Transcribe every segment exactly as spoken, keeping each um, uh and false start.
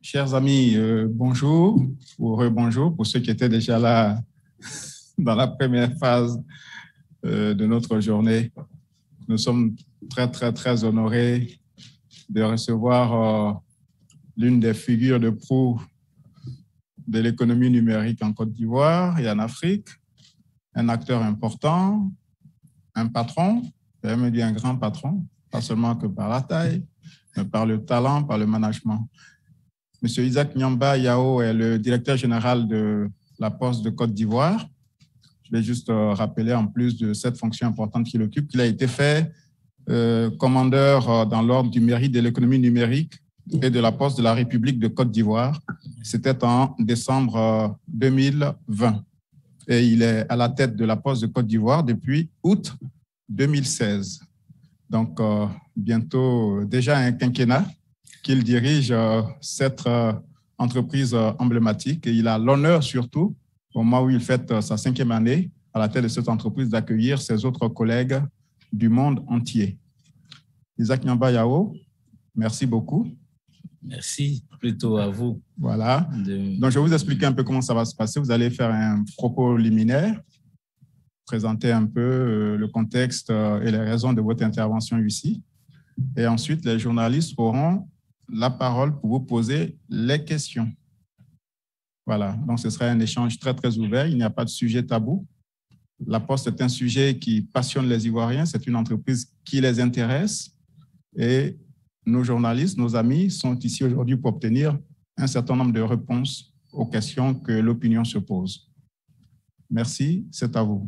Chers amis, euh, bonjour ou rebonjour pour ceux qui étaient déjà là dans la première phase euh, de notre journée. Nous sommes très, très, très honorés de recevoir euh, l'une des figures de proue de l'économie numérique en Côte d'Ivoire et en Afrique, un acteur important, un patron, je vais même dire un grand patron, pas seulement que par la taille, mais par le talent, par le management. Monsieur Isaac Nyamba Yao est le directeur général de la Poste de Côte d'Ivoire. Je vais juste rappeler, en plus de cette fonction importante qu'il occupe, qu'il a été fait euh, commandeur dans l'ordre du mérite de l'économie numérique et de la Poste de la République de Côte d'Ivoire. C'était en décembre deux mille vingt. Et il est à la tête de la Poste de Côte d'Ivoire depuis août deux mille seize. Donc, euh, bientôt déjà un quinquennat qu'il dirige euh, cette euh, entreprise euh, emblématique. Et il a l'honneur surtout, au moment où il fête euh, sa cinquième année à la tête de cette entreprise, d'accueillir ses autres collègues du monde entier. Isaac Nyamba Yao, merci beaucoup. Merci, plutôt à vous. Voilà. De... Donc, je vais vous expliquer un peu comment ça va se passer. Vous allez faire un propos liminaire, présenter un peu euh, le contexte euh, et les raisons de votre intervention ici. Et ensuite, les journalistes auront la parole pour vous poser les questions. Voilà, donc ce sera un échange très, très ouvert. Il n'y a pas de sujet tabou. La Poste est un sujet qui passionne les Ivoiriens. C'est une entreprise qui les intéresse. Et nos journalistes, nos amis sont ici aujourd'hui pour obtenir un certain nombre de réponses aux questions que l'opinion se pose. Merci, c'est à vous.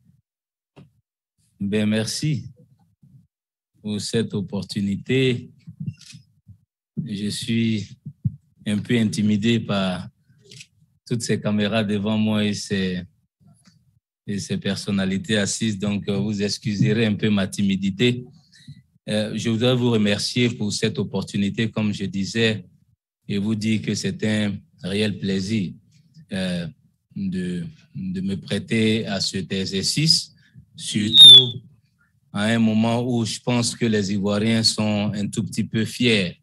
Ben, merci pour cette opportunité. Je suis un peu intimidé par toutes ces caméras devant moi et ces, et ces personnalités assises, donc vous excuserez un peu ma timidité. Euh, je voudrais vous remercier pour cette opportunité, comme je disais, et vous dire que c'est un réel plaisir euh, de, de me prêter à cet exercice, surtout à un moment où je pense que les Ivoiriens sont un tout petit peu fiers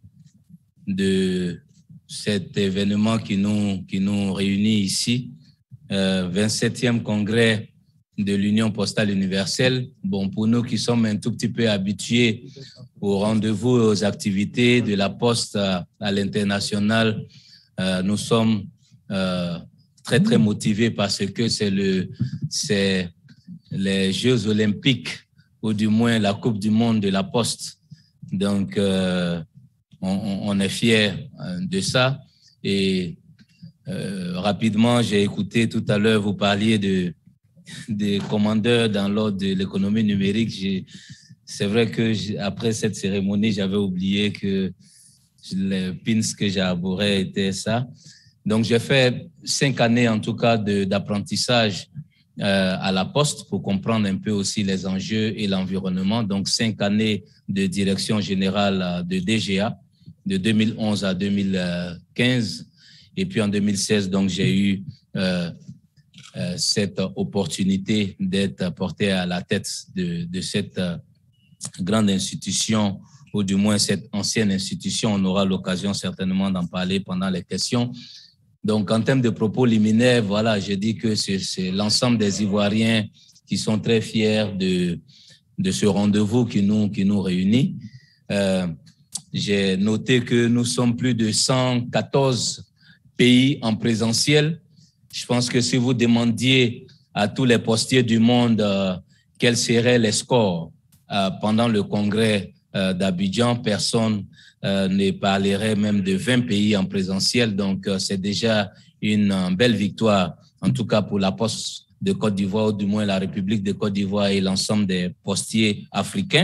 de cet événement qui nous, qui nous réunit ici, euh, vingt-septième congrès de l'Union postale universelle. Bon, pour nous qui sommes un tout petit peu habitués aux rendez-vous et aux activités de la Poste à, à l'international, euh, nous sommes euh, très, très motivés parce que c'est le, c'est les Jeux olympiques ou du moins la Coupe du monde de la Poste. Donc, euh, On, on est fiers de ça. Et euh, rapidement, j'ai écouté tout à l'heure, vous parliez de, des commandeurs dans l'ordre de l'économie numérique. C'est vrai que après cette cérémonie, j'avais oublié que les pins que j'ai arborés étaient ça. Donc, j'ai fait cinq années, en tout cas, d'apprentissage euh, à la Poste pour comprendre un peu aussi les enjeux et l'environnement. Donc, cinq années de direction générale de D G A, de deux mille onze à deux mille quinze. Et puis en deux mille seize, donc, j'ai eu euh, euh, cette opportunité d'être porté à la tête de, de cette euh, grande institution, ou du moins cette ancienne institution. On aura l'occasion certainement d'en parler pendant les questions. Donc, en termes de propos liminaires, voilà, je dis que c'est l'ensemble des Ivoiriens qui sont très fiers de, de ce rendez-vous qui nous, qui nous réunit. Euh, J'ai noté que nous sommes plus de cent quatorze pays en présentiel. Je pense que si vous demandiez à tous les postiers du monde euh, quels seraient les scores euh, pendant le congrès euh, d'Abidjan, personne euh, ne parlerait même de vingt pays en présentiel. Donc, euh, c'est déjà une euh, belle victoire, en tout cas pour la Poste de Côte d'Ivoire, ou du moins la République de Côte d'Ivoire et l'ensemble des postiers africains.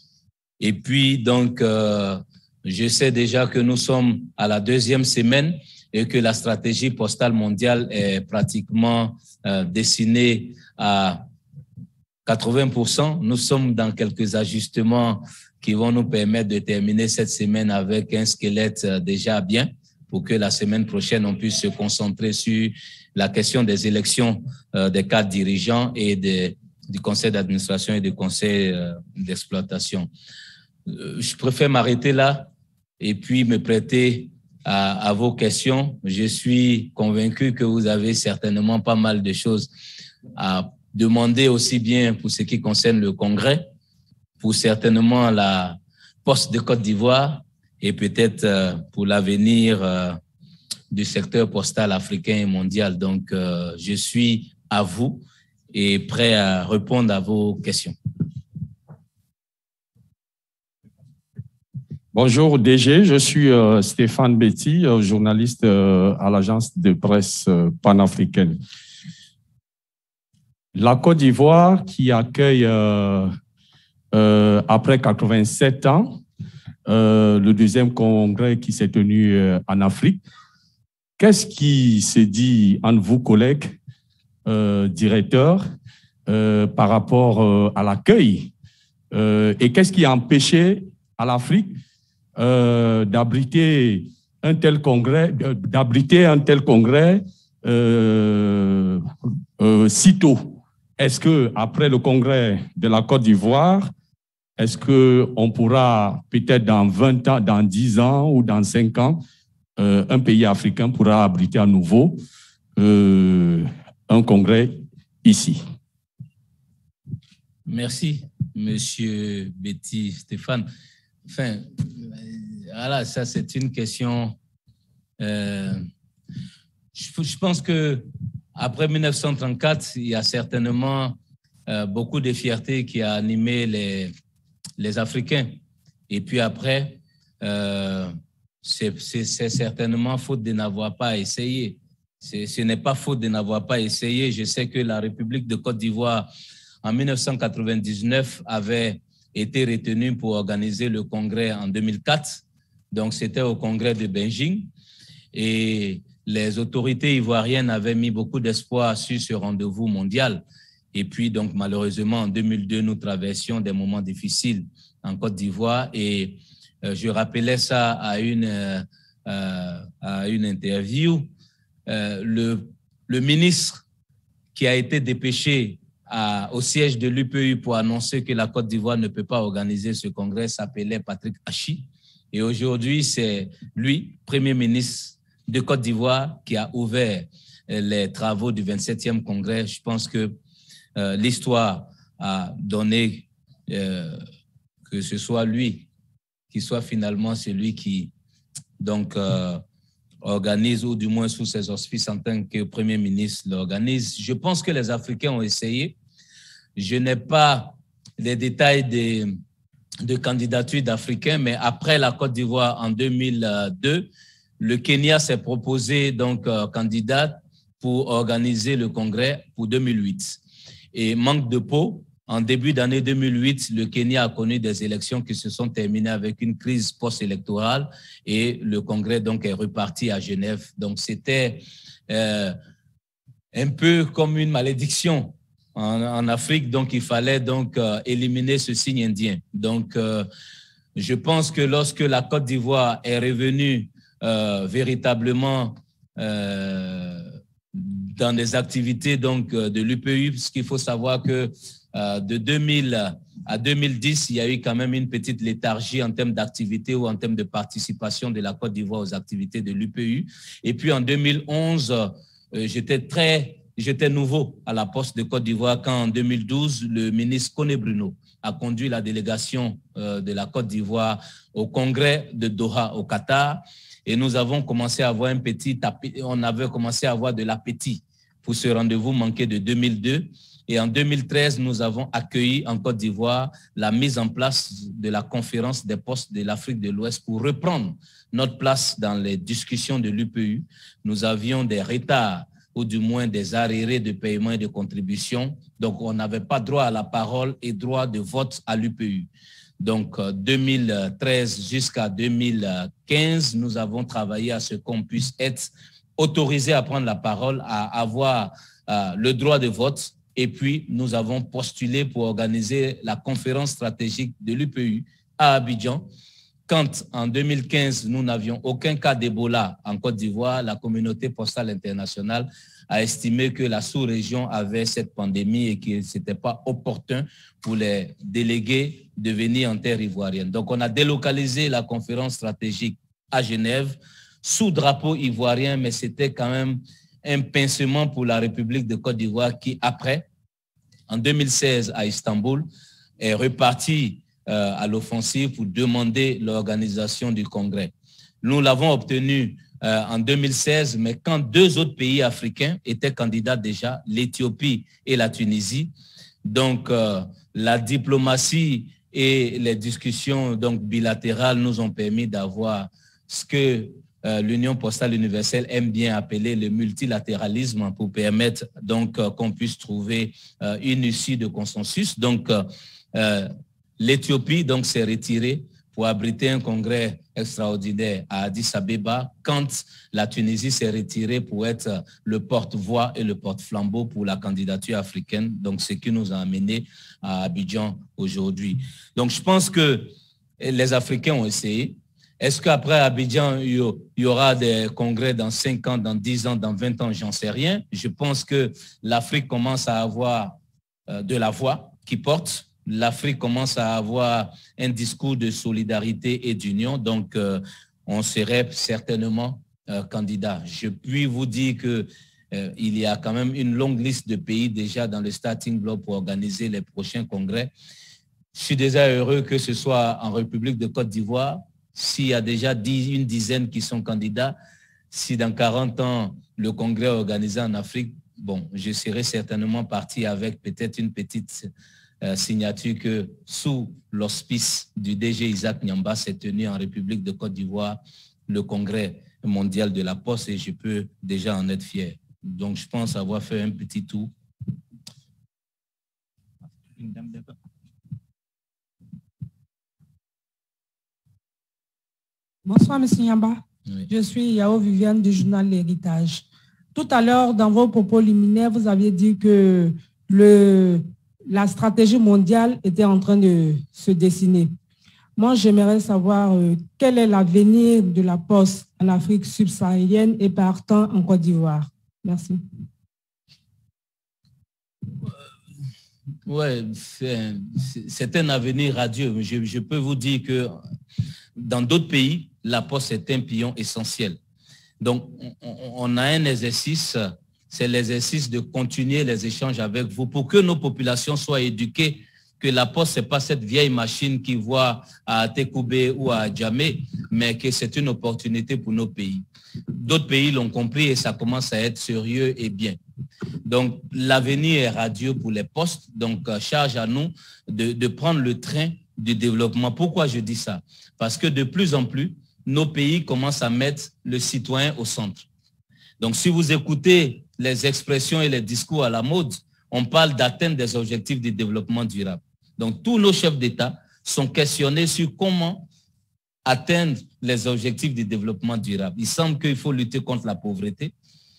Et puis, donc, euh, je sais déjà que nous sommes à la deuxième semaine et que la stratégie postale mondiale est pratiquement euh, dessinée à quatre-vingts pour cent. Nous sommes dans quelques ajustements qui vont nous permettre de terminer cette semaine avec un squelette déjà bien pour que la semaine prochaine, on puisse se concentrer sur la question des élections euh, des cadres dirigeants et des, du conseil d'administration et du conseil euh, d'exploitation. Je préfère m'arrêter là et puis me prêter à, à vos questions. Je suis convaincu que vous avez certainement pas mal de choses à demander, aussi bien pour ce qui concerne le Congrès, pour certainement la Poste de Côte d'Ivoire et peut-être euh, pour l'avenir euh, du secteur postal africain et mondial. Donc, euh, je suis à vous et prêt à répondre à vos questions. Bonjour D G, je suis euh, Stéphane Betty, euh, journaliste euh, à l'agence de presse euh, panafricaine. La Côte d'Ivoire qui accueille euh, euh, après quatre-vingt-sept ans euh, le deuxième congrès qui s'est tenu euh, en Afrique. Qu'est-ce qui se dit entre vous, collègues, euh, directeurs, euh, par rapport euh, à l'accueil euh, et qu'est-ce qui a empêché à l'Afrique Euh, d'abriter un tel congrès, d'abriter un tel congrès euh, euh, si tôt? Est-ce que après le congrès de la Côte d'Ivoire, est-ce que on pourra peut-être dans vingt ans, dans dix ans ou dans cinq ans, euh, un pays africain pourra abriter à nouveau euh, un congrès ici? Merci, Monsieur Betty Stéphane. Enfin, voilà, ça c'est une question. Euh, je, je pense que après mille neuf cent trente-quatre, il y a certainement euh, beaucoup de fierté qui a animé les, les Africains. Et puis après, euh, c'est certainement faute de n'avoir pas essayé. Ce n'est pas faute de n'avoir pas essayé. Je sais que la République de Côte d'Ivoire, en mille neuf cent quatre-vingt-dix-neuf, avait été retenu pour organiser le congrès en deux mille quatre. Donc, c'était au congrès de Beijing. Et les autorités ivoiriennes avaient mis beaucoup d'espoir sur ce rendez-vous mondial. Et puis, donc, malheureusement, en deux mille deux, nous traversions des moments difficiles en Côte d'Ivoire. Et euh, je rappelais ça à une, euh, à une interview. Euh, le, le ministre qui a été dépêché À, au siège de l'U P U pour annoncer que la Côte d'Ivoire ne peut pas organiser ce congrès s'appelait Patrick Hachi. Et aujourd'hui, c'est lui, Premier ministre de Côte d'Ivoire, qui a ouvert les travaux du vingt-septième congrès. Je pense que euh, l'histoire a donné euh, que ce soit lui qui soit finalement celui qui donc, euh, organise, ou du moins sous ses auspices en tant que Premier ministre l'organise. Je pense que les Africains ont essayé. Je n'ai pas les détails des, de candidatures d'Africains, mais après la Côte d'Ivoire en deux mille deux, le Kenya s'est proposé donc euh, candidat pour organiser le congrès pour deux mille huit. Et manque de peau, en début d'année deux mille huit, le Kenya a connu des élections qui se sont terminées avec une crise post-électorale et le congrès donc est reparti à Genève. Donc c'était euh, un peu comme une malédiction en, en Afrique, donc il fallait donc euh, éliminer ce signe indien. Donc euh, je pense que lorsque la Côte d'Ivoire est revenue euh, véritablement euh, dans des activités donc, de l'U P U, parce qu'il faut savoir que euh, de deux mille à deux mille dix, il y a eu quand même une petite léthargie en termes d'activité ou en termes de participation de la Côte d'Ivoire aux activités de l'U P U. Et puis en deux mille onze, euh, j'étais très, j'étais nouveau à la Poste de Côte d'Ivoire quand en deux mille douze, le ministre Koné Bruno a conduit la délégation euh, de la Côte d'Ivoire au congrès de Doha au Qatar. Et nous avons commencé à avoir un petit, on avait commencé à avoir de l'appétit pour ce rendez-vous manqué de deux mille deux. Et en deux mille treize, nous avons accueilli en Côte d'Ivoire la mise en place de la conférence des postes de l'Afrique de l'Ouest pour reprendre notre place dans les discussions de l'U P U. Nous avions des retards ou du moins des arriérés de paiement et de contribution. Donc, on n'avait pas droit à la parole et droit de vote à l'U P U. Donc, deux mille treize jusqu'à deux mille quinze, nous avons travaillé à ce qu'on puisse être autorisé à prendre la parole, à avoir euh, le droit de vote. Et puis, nous avons postulé pour organiser la conférence stratégique de l'U P U à Abidjan. Quand, en deux mille quinze, nous n'avions aucun cas d'Ebola en Côte d'Ivoire, la communauté postale internationale a estimé que la sous-région avait cette pandémie et que ce n'était pas opportun pour les délégués de venir en terre ivoirienne. Donc, on a délocalisé la conférence stratégique à Genève sous drapeau ivoirien, mais c'était quand même un pincement pour la République de Côte d'Ivoire qui, après, en deux mille seize à Istanbul, est reparti euh, à l'offensive pour demander l'organisation du Congrès. Nous l'avons obtenu euh, en deux mille seize, mais quand deux autres pays africains étaient candidats déjà, l'Éthiopie et la Tunisie. Donc, euh, la diplomatie et les discussions donc, bilatérales nous ont permis d'avoir ce que euh, l'Union postale universelle aime bien appeler le multilatéralisme pour permettre donc euh, qu'on puisse trouver euh, une issue de consensus. Donc, euh, euh, l'Éthiopie donc s'est retirée pour abriter un congrès extraordinaire à Addis Abeba, quand la Tunisie s'est retirée pour être le porte-voix et le porte-flambeau pour la candidature africaine, donc ce qui nous a amené à Abidjan aujourd'hui. Donc je pense que les Africains ont essayé. Est-ce qu'après Abidjan, il y aura des congrès dans cinq ans, dans dix ans, dans vingt ans, j'en sais rien. Je pense que l'Afrique commence à avoir de la voix qui porte. L'Afrique commence à avoir un discours de solidarité et d'union, donc euh, on serait certainement euh, candidat. Je puis vous dire qu'il euh, y a quand même une longue liste de pays déjà dans le starting block pour organiser les prochains congrès. Je suis déjà heureux que ce soit en République de Côte d'Ivoire, s'il y a déjà dix, une dizaine qui sont candidats, si dans quarante ans le congrès est organisé en Afrique, bon, je serai certainement parti avec peut-être une petite Euh, signature que sous l'auspice du D G Isaac Nyamba s'est tenu en République de Côte d'Ivoire le congrès mondial de la Poste et je peux déjà en être fier. Donc je pense avoir fait un petit tour. Bonsoir, M. Nyamba. Oui. Je suis Yao Viviane du journal L'Héritage. Tout à l'heure, dans vos propos liminaires, vous aviez dit que le la stratégie mondiale était en train de se dessiner. Moi, j'aimerais savoir euh, quel est l'avenir de la Poste en Afrique subsaharienne et partant en Côte d'Ivoire. Merci. Oui, c'est un avenir radieux. Je, je peux vous dire que dans d'autres pays, la Poste est un pilier essentiel. Donc, on, on a un exercice... c'est l'exercice de continuer les échanges avec vous pour que nos populations soient éduquées que la Poste, ce n'est pas cette vieille machine qui voit à Tekoubé ou à Djamé, mais que c'est une opportunité pour nos pays. D'autres pays l'ont compris et ça commence à être sérieux et bien. Donc, l'avenir est radieux pour les postes. Donc, charge à nous de, de prendre le train du développement. Pourquoi je dis ça? Parce que de plus en plus, nos pays commencent à mettre le citoyen au centre. Donc, si vous écoutez les expressions et les discours à la mode, on parle d'atteindre des objectifs de développement durable. Donc, tous nos chefs d'État sont questionnés sur comment atteindre les objectifs de développement durable. Il semble qu'il faut lutter contre la pauvreté.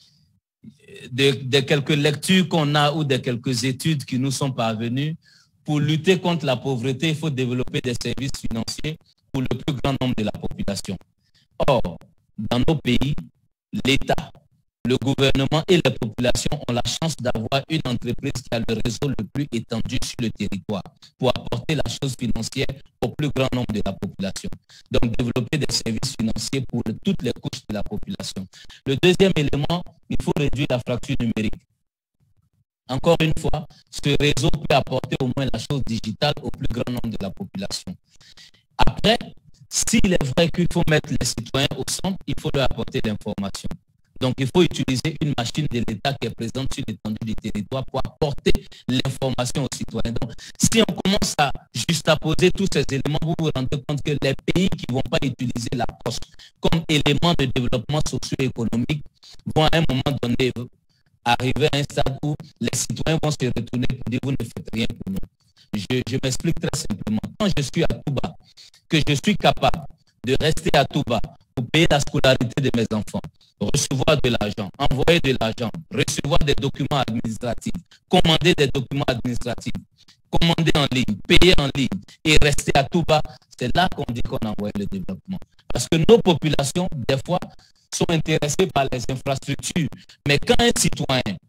De, de quelques lectures qu'on a ou de quelques études qui nous sont parvenues, pour lutter contre la pauvreté, il faut développer des services financiers pour le plus grand nombre de la population. Or, dans nos pays, l'État, le gouvernement et les populations ont la chance d'avoir une entreprise qui a le réseau le plus étendu sur le territoire pour apporter la chose financière au plus grand nombre de la population. Donc, développer des services financiers pour toutes les couches de la population. Le deuxième élément, il faut réduire la fracture numérique. Encore une fois, ce réseau peut apporter au moins la chose digitale au plus grand nombre de la population. Après, s'il est vrai qu'il faut mettre les citoyens au centre, il faut leur apporter l'information. Donc, il faut utiliser une machine de l'État qui est présente sur l'étendue du territoire pour apporter l'information aux citoyens. Donc, si on commence à juxtaposer tous ces éléments, vous vous rendez compte que les pays qui ne vont pas utiliser la poste comme élément de développement socio-économique vont à un moment donné arriver à un stade où les citoyens vont se retourner pour dire « vous ne faites rien pour nous ». Je, je m'explique très simplement. Quand je suis à Touba, que je suis capable de rester à Touba pour payer la scolarité de mes enfants, recevoir de l'argent, envoyer de l'argent, recevoir des documents administratifs, commander des documents administratifs, commander en ligne, payer en ligne et rester à Touba, c'est là qu'on dit qu'on envoie le développement. Parce que nos populations, des fois, sont intéressées par les infrastructures. Mais quand un citoyen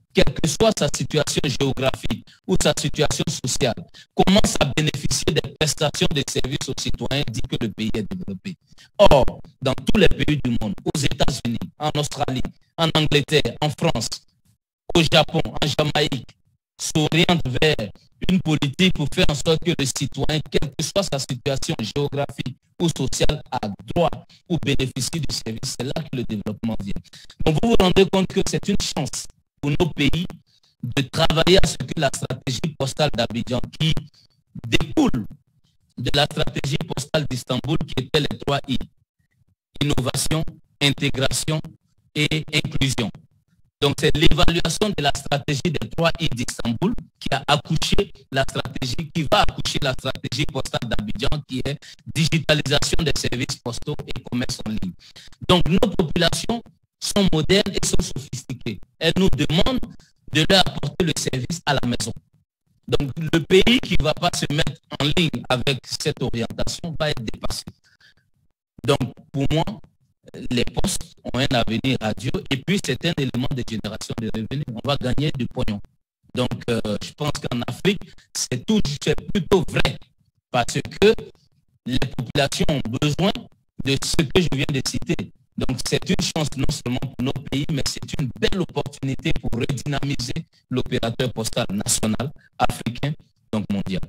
quelle que soit sa situation géographique ou sa situation sociale, commence à bénéficier des prestations de services aux citoyens, dit que le pays est développé. Or, dans tous les pays du monde, aux États-Unis, en Australie, en Angleterre, en France, au Japon, en Jamaïque, s'orientent vers une politique pour faire en sorte que le citoyen, quelle que soit sa situation géographique ou sociale, a droit ou bénéficie du service. C'est là que le développement vient. Donc vous vous rendez compte que c'est une chance pour nos pays de travailler à ce que la stratégie postale d'Abidjan, qui découle de la stratégie postale d'Istanbul, qui était les trois I, innovation, intégration et inclusion. Donc, c'est l'évaluation de la stratégie des trois I d'Istanbul qui a accouché la stratégie, qui va accoucher la stratégie postale d'Abidjan, qui est digitalisation des services postaux et commerce en ligne. Donc, nos populations sont modernes et sont sophistiquées. Elles nous demandent de leur apporter le service à la maison. Donc, le pays qui ne va pas se mettre en ligne avec cette orientation va être dépassé. Donc, pour moi, les postes ont un avenir radieux et puis c'est un élément de génération de revenus. On va gagner du pognon. Donc, euh, je pense qu'en Afrique, c'est plutôt vrai parce que les populations ont besoin de ce que je viens de citer. Donc, c'est une chance non seulement pour nos pays, mais c'est une belle opportunité pour redynamiser l'opérateur postal national, africain, donc mondial.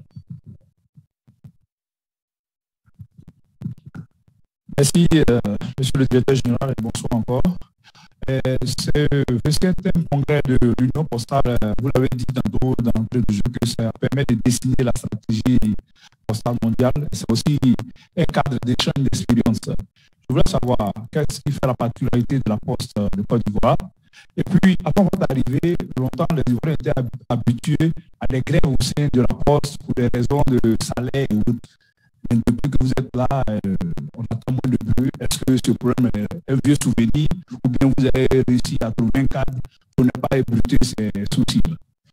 Merci, euh, monsieur le directeur général, et bonsoir encore. Euh, c'est un congrès de l'Union postale, vous l'avez dit tantôt dans le jeu, que ça permet de dessiner la stratégie postale mondiale. C'est aussi un cadre d'échange d'expérience. Je voulais savoir qu'est-ce qui fait la particularité de la Poste de Côte d'Ivoire. Et puis, avant votre arrivée, longtemps, les Ivoiriens étaient habitués à des grèves au sein de la Poste pour des raisons de salaire et autres. Mais depuis que vous êtes là, euh, on attend moins de bruit. Est-ce que ce problème est un vieux souvenir ou bien vous avez réussi à trouver un cadre pour ne pas ébruiter ces soucis?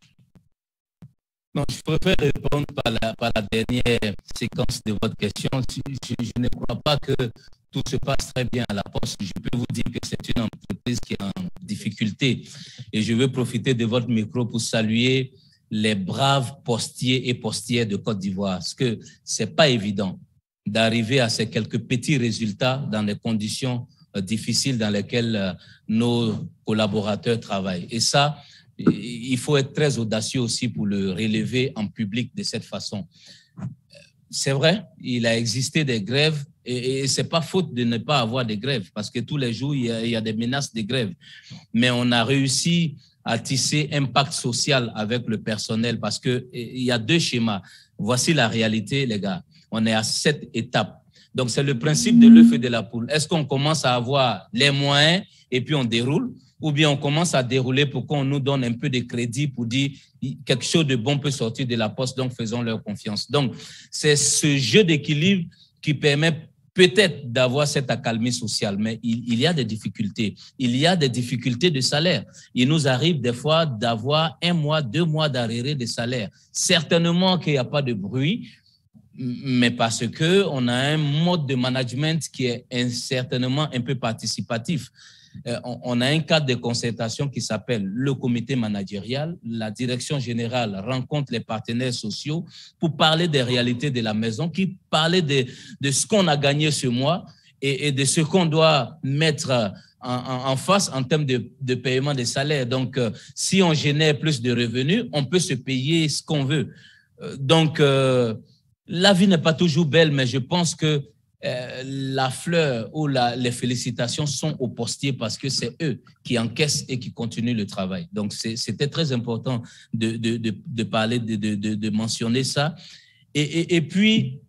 Non, je préfère répondre par la, par la dernière séquence de votre question. Je, je, je ne crois pas que tout se passe très bien à la Poste. Je peux vous dire que c'est une entreprise qui est en difficulté. Et je veux profiter de votre micro pour saluer les braves postiers et postières de Côte d'Ivoire. Parce que ce n'est pas évident d'arriver à ces quelques petits résultats dans les conditions euh, difficiles dans lesquelles euh, nos collaborateurs travaillent. Et ça, il faut être très audacieux aussi pour le relever en public de cette façon. C'est vrai, il a existé des grèves et, et ce n'est pas faute de ne pas avoir des grèves parce que tous les jours, il y a, il y a des menaces de grève. Mais on a réussi à tisser un pacte social avec le personnel parce qu'il y a deux schémas. Voici la réalité, les gars. On est à sept étapes. Donc, c'est le principe de l'œuf et de la poule. Est-ce qu'on commence à avoir les moyens et puis on déroule ou bien on commence à dérouler pour qu'on nous donne un peu de crédit pour dire quelque chose de bon peut sortir de la Poste, donc faisons leur confiance. Donc, c'est ce jeu d'équilibre qui permet peut-être d'avoir cette accalmie sociale, mais il, il y a des difficultés. Il y a des difficultés de salaire. Il nous arrive des fois d'avoir un mois, deux mois d'arriérés de salaire. Certainement qu'il n'y a pas de bruit, mais parce qu'on a un mode de management qui est certainement un peu participatif. On a un cadre de concertation qui s'appelle le comité managérial. La direction générale rencontre les partenaires sociaux pour parler des réalités de la maison, qui parlait de, de ce qu'on a gagné ce mois et, et de ce qu'on doit mettre en, en, en face en termes de, de paiement des salaires. Donc, euh, si on génère plus de revenus, on peut se payer ce qu'on veut. Euh, donc, euh, la vie n'est pas toujours belle, mais je pense que Euh, la fleur ou la, les félicitations sont aux postiers parce que c'est eux qui encaissent et qui continuent le travail. Donc, c'était très important de, de, de, de parler, de, de, de mentionner ça. Et, et, et puis,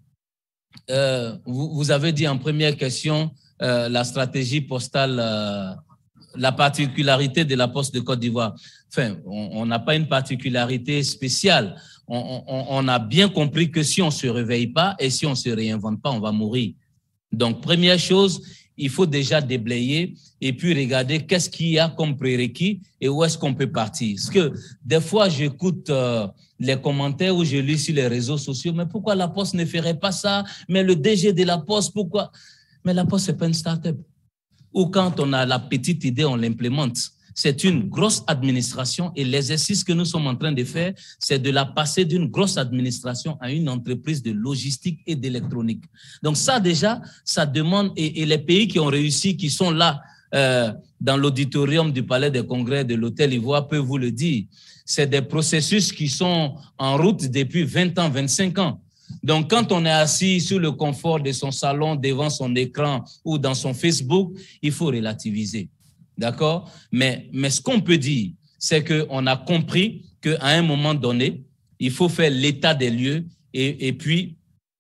euh, vous, vous avez dit en première question euh, la stratégie postale, euh, la particularité de la Poste de Côte d'Ivoire. Enfin, on n'a pas une particularité spéciale. On, on, on a bien compris que si on ne se réveille pas et si on ne se réinvente pas, on va mourir. Donc, première chose, il faut déjà déblayer et puis regarder qu'est-ce qu'il y a comme prérequis et où est-ce qu'on peut partir. Parce que des fois, j'écoute euh, les commentaires ou je lis sur les réseaux sociaux, mais pourquoi la Poste ne ferait pas ça? Mais le D G de la Poste, pourquoi? Mais la Poste, ce n'est pas une start-up. Ou quand on a la petite idée, on l'implémente. c'est une grosse administration et l'exercice que nous sommes en train de faire, c'est de la passer d'une grosse administration à une entreprise de logistique et d'électronique. Donc ça déjà, ça demande, et, et les pays qui ont réussi, qui sont là euh, dans l'auditorium du Palais des Congrès de l'Hôtel Ivoire peuvent vous le dire, c'est des processus qui sont en route depuis vingt ans, vingt-cinq ans. Donc, quand on est assis sur le confort de son salon, devant son écran ou dans son Facebook, il faut relativiser. D'accord? Mais, mais ce qu'on peut dire, c'est qu'on a compris qu'à un moment donné, il faut faire l'état des lieux et, et puis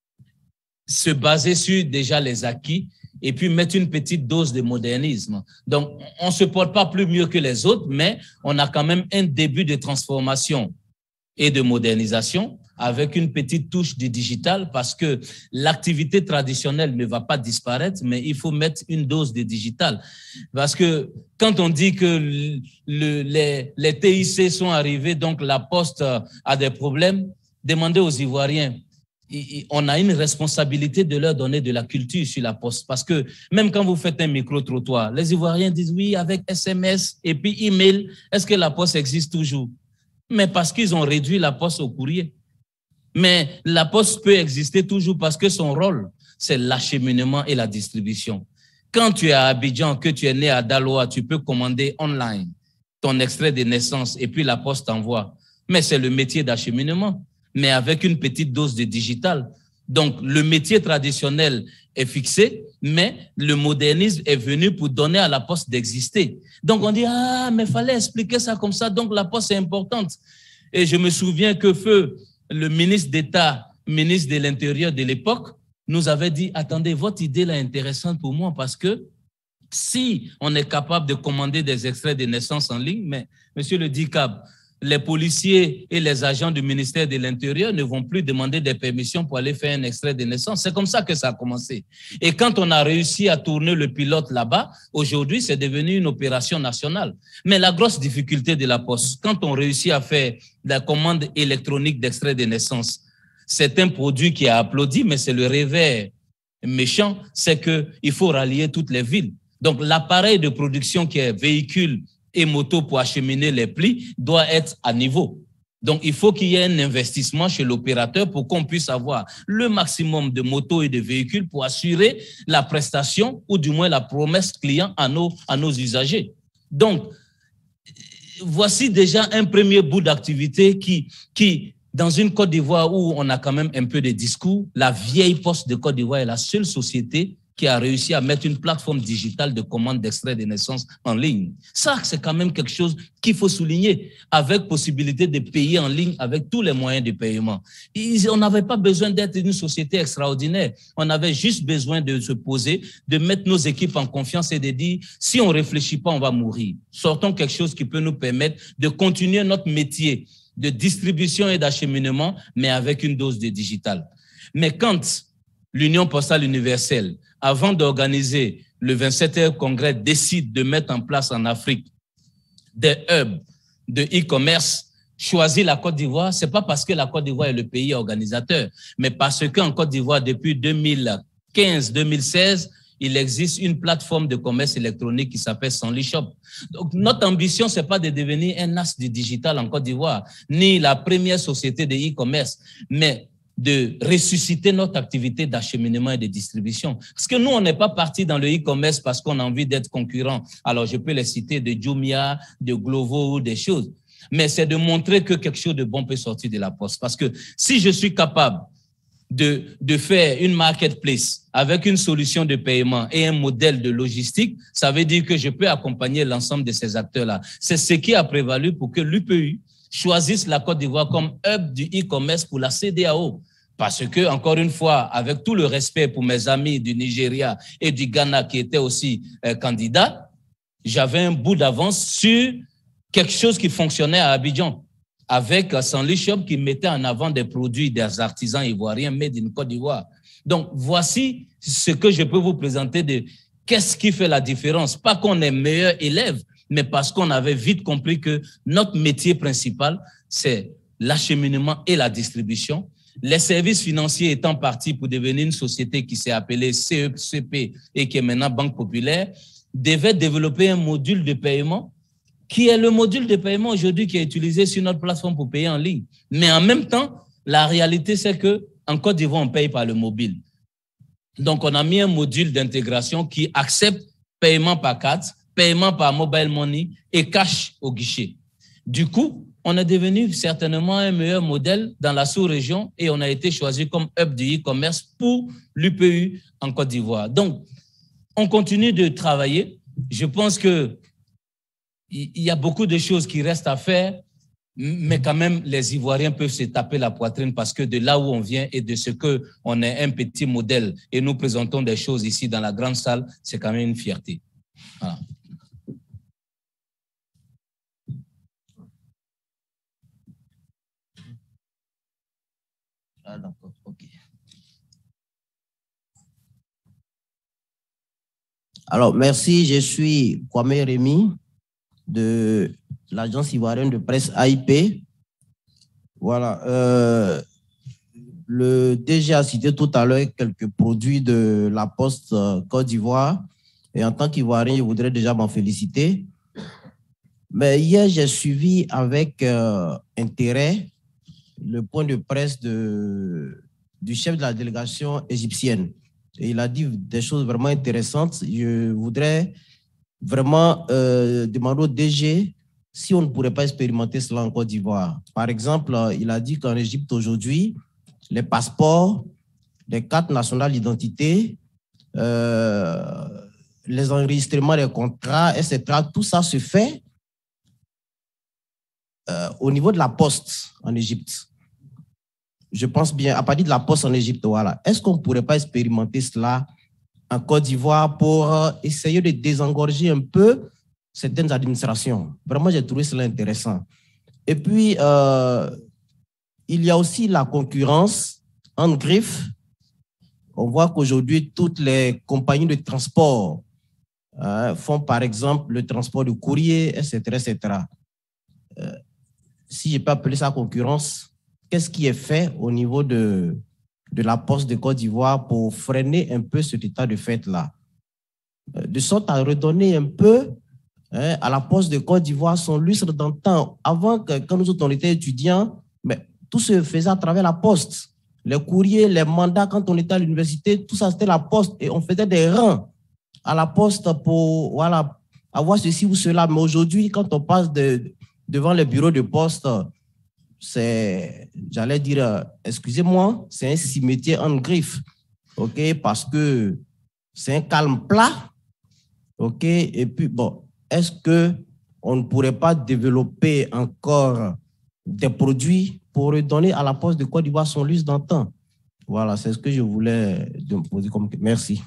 se baser sur déjà les acquis et puis mettre une petite dose de modernisme. Donc, on ne se porte pas plus mieux que les autres, mais on a quand même un début de transformation et de modernisation avec une petite touche du digital parce que l'activité traditionnelle ne va pas disparaître, mais il faut mettre une dose de digital. Parce que quand on dit que le, les, les T I C sont arrivés, donc la Poste a des problèmes, demandez aux Ivoiriens. On a une responsabilité de leur donner de la culture sur la Poste parce que même quand vous faites un micro-trottoir, les Ivoiriens disent oui, avec S M S et puis email, est-ce que la Poste existe toujours? Mais parce qu'ils ont réduit la Poste au courrier. Mais la Poste peut exister toujours parce que son rôle, c'est l'acheminement et la distribution. Quand tu es à Abidjan, que tu es né à Daloa, tu peux commander online ton extrait de naissance et puis la Poste t'envoie. Mais c'est le métier d'acheminement, mais avec une petite dose de digital. Donc, le métier traditionnel est fixé, mais le modernisme est venu pour donner à la Poste d'exister. Donc, on dit, ah, mais il fallait expliquer ça comme ça, donc la Poste est importante. Et je me souviens que feu, le ministre d'État, ministre de l'Intérieur de l'époque, nous avait dit, attendez, votre idée là est intéressante pour moi parce que si on est capable de commander des extraits de naissance en ligne, mais monsieur le D I C A B, les policiers et les agents du ministère de l'Intérieur ne vont plus demander des permissions pour aller faire un extrait de naissance. C'est comme ça que ça a commencé. Et quand on a réussi à tourner le pilote là-bas, aujourd'hui, c'est devenu une opération nationale. Mais la grosse difficulté de la Poste, quand on réussit à faire la commande électronique d'extrait de naissance, c'est un produit qui est applaudi, mais c'est le revers méchant, c'est qu'il faut rallier toutes les villes. Donc, l'appareil de production qui est véhicule et moto pour acheminer les plis doit être à niveau. Donc, il faut qu'il y ait un investissement chez l'opérateur pour qu'on puisse avoir le maximum de motos et de véhicules pour assurer la prestation ou du moins la promesse client à nos, à nos usagers. Donc, voici déjà un premier bout d'activité qui, qui, dans une Côte d'Ivoire où on a quand même un peu de discours, la vieille Poste de Côte d'Ivoire est la seule société qui a réussi à mettre une plateforme digitale de commande d'extrait de naissance en ligne. Ça, c'est quand même quelque chose qu'il faut souligner, avec possibilité de payer en ligne avec tous les moyens de paiement. On n'avait pas besoin d'être une société extraordinaire. On avait juste besoin de se poser, de mettre nos équipes en confiance et de dire, si on ne réfléchit pas, on va mourir. Sortons quelque chose qui peut nous permettre de continuer notre métier de distribution et d'acheminement, mais avec une dose de digital. Mais quand l'Union postale universelle, avant d'organiser le vingt-septième congrès, décide de mettre en place en Afrique des hubs de e-commerce, choisit la Côte d'Ivoire, ce n'est pas parce que la Côte d'Ivoire est le pays organisateur, mais parce qu'en Côte d'Ivoire, depuis deux mille quinze deux mille seize, il existe une plateforme de commerce électronique qui s'appelle Sanli Shop. Donc, notre ambition, ce n'est pas de devenir un as du digital en Côte d'Ivoire, ni la première société de e-commerce, mais de ressusciter notre activité d'acheminement et de distribution. Parce que nous, on n'est pas parti dans le e-commerce parce qu'on a envie d'être concurrent. Alors, je peux les citer de Jumia, de Glovo ou des choses. Mais c'est de montrer que quelque chose de bon peut sortir de la Poste. Parce que si je suis capable de, de faire une marketplace avec une solution de paiement et un modèle de logistique, ça veut dire que je peux accompagner l'ensemble de ces acteurs-là. C'est ce qui a prévalu pour que l'U P U choisisse la Côte d'Ivoire comme hub du e-commerce pour la C D A O. Parce que, encore une fois, avec tout le respect pour mes amis du Nigeria et du Ghana qui étaient aussi euh, candidats, j'avais un bout d'avance sur quelque chose qui fonctionnait à Abidjan, avec Sanli Shop qui mettait en avant des produits des artisans ivoiriens made in Côte d'Ivoire. Donc, voici ce que je peux vous présenter de qu'est-ce qui fait la différence. Pas qu'on est meilleur élève, mais parce qu'on avait vite compris que notre métier principal, c'est l'acheminement et la distribution. Les services financiers étant partis pour devenir une société qui s'est appelée C E C P et qui est maintenant Banque Populaire, devaient développer un module de paiement qui est le module de paiement aujourd'hui qui est utilisé sur notre plateforme pour payer en ligne. Mais en même temps, la réalité, c'est qu'en Côte d'Ivoire, on paye par le mobile. Donc, on a mis un module d'intégration qui accepte paiement par carte, paiement par mobile money et cash au guichet. Du coup, on est devenu certainement un meilleur modèle dans la sous-région et on a été choisi comme hub du e-commerce pour l'U P U en Côte d'Ivoire. Donc, on continue de travailler. Je pense que il y a beaucoup de choses qui restent à faire, mais quand même, les Ivoiriens peuvent se taper la poitrine parce que de là où on vient et de ce qu'on est un petit modèle et nous présentons des choses ici dans la grande salle, c'est quand même une fierté. Voilà. Ah, d'accord, ok. Alors, merci, je suis Kwame Rémy de l'agence ivoirienne de presse A I P. Voilà. Euh, le D G a cité tout à l'heure quelques produits de la Poste Côte d'Ivoire. Et en tant qu'Ivoirien, je voudrais déjà m'en féliciter. Mais hier, j'ai suivi avec euh, intérêt le point de presse de, du chef de la délégation égyptienne. Et il a dit des choses vraiment intéressantes. Je voudrais vraiment euh, demander au D G si on ne pourrait pas expérimenter cela en Côte d'Ivoire. Par exemple, il a dit qu'en Égypte aujourd'hui, les passeports, les cartes nationales d'identité, euh, les enregistrements des contrats, et cetera, tout ça se fait euh, au niveau de la poste en Égypte. Je pense bien, à partir de la poste en Égypte, voilà. Est-ce qu'on ne pourrait pas expérimenter cela en Côte d'Ivoire pour essayer de désengorger un peu certaines administrations? Vraiment, j'ai trouvé cela intéressant. Et puis, euh, il y a aussi la concurrence en griffe. On voit qu'aujourd'hui, toutes les compagnies de transport euh, font, par exemple, le transport de courrier, et cetera, et cetera. Euh, si je peux appeler ça concurrence, qu'est-ce qui est fait au niveau de, de la Poste de Côte d'Ivoire pour freiner un peu cet état de fait-là? De sorte à redonner un peu hein, à la Poste de Côte d'Ivoire son lustre d'antan. Avant, que, quand nous autres on était étudiants, mais tout se faisait à travers la Poste. Les courriers, les mandats, quand on était à l'université, tout ça c'était la Poste. Et on faisait des rangs à la Poste pour voilà, avoir ceci ou cela. Mais aujourd'hui, quand on passe de, devant les bureaux de poste, c'est, j'allais dire, excusez-moi, c'est un cimetière en griffe, ok, parce que c'est un calme plat, ok, et puis bon, est-ce que on ne pourrait pas développer encore des produits pour redonner à la Poste de Côte d'Ivoire son lustre d'antan? Voilà, c'est ce que je voulais me poser comme. Merci.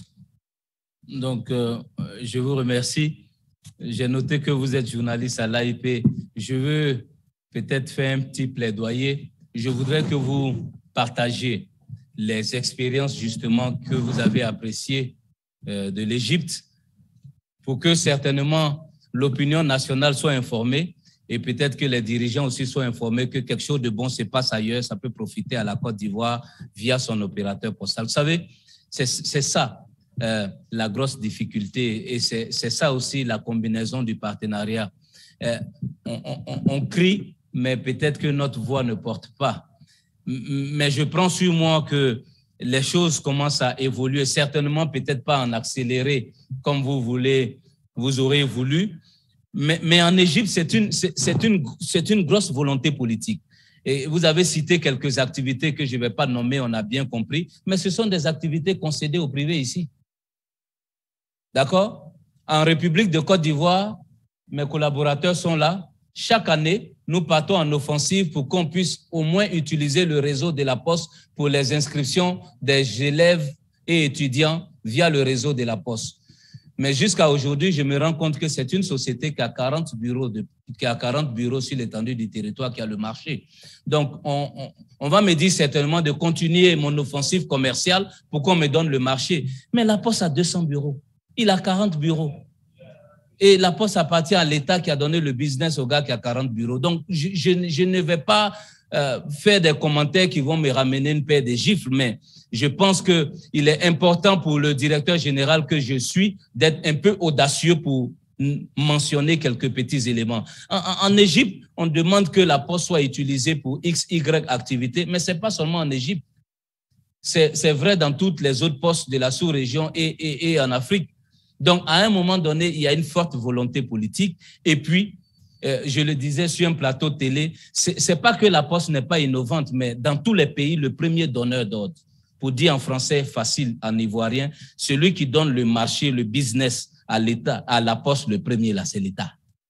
Donc, euh, je vous remercie. J'ai noté que vous êtes journaliste à l'A I P. Je veux peut-être faire un petit plaidoyer. Je voudrais que vous partagiez les expériences justement que vous avez appréciées euh, de l'Égypte pour que certainement l'opinion nationale soit informée et peut-être que les dirigeants aussi soient informés que quelque chose de bon se passe ailleurs, ça peut profiter à la Côte d'Ivoire via son opérateur postal. Vous savez, c'est ça euh, la grosse difficulté et c'est ça aussi la combinaison du partenariat. Euh, on, on, on crie, mais peut-être que notre voix ne porte pas. Mais je prends sur moi que les choses commencent à évoluer, certainement peut-être pas en accéléré comme vous voulez, vous aurez voulu, mais, mais en Égypte, c'est une, c'est une, c'est une grosse volonté politique. Et vous avez cité quelques activités que je ne vais pas nommer, on a bien compris, mais ce sont des activités concédées au privé ici. D'accord? En République de Côte d'Ivoire, mes collaborateurs sont là. Chaque année, nous partons en offensive pour qu'on puisse au moins utiliser le réseau de la Poste pour les inscriptions des élèves et étudiants via le réseau de la Poste. Mais jusqu'à aujourd'hui, je me rends compte que c'est une société qui a quarante bureaux, de, qui a quarante bureaux sur l'étendue du territoire, qui a le marché. Donc, on, on, on va me dire certainement de continuer mon offensive commerciale pour qu'on me donne le marché. Mais la Poste a deux cents bureaux. Il a quarante bureaux. Et la Poste appartient à l'État qui a donné le business au gars qui a quarante bureaux. Donc, je, je, je ne vais pas euh, faire des commentaires qui vont me ramener une paire de gifles, mais je pense qu'il est important pour le directeur général que je suis d'être un peu audacieux pour mentionner quelques petits éléments. En, en, en Égypte, on demande que la poste soit utilisée pour X, Y activités, mais ce n'est pas seulement en Égypte. C'est vrai dans toutes les autres postes de la sous-région et, et, et en Afrique. Donc, à un moment donné, il y a une forte volonté politique. Et puis, euh, je le disais sur un plateau de télé, ce n'est pas que la poste n'est pas innovante, mais dans tous les pays, le premier donneur d'ordre, pour dire en français facile, en ivoirien, celui qui donne le marché, le business à l'État, à la poste, le premier, là, c'est l'État.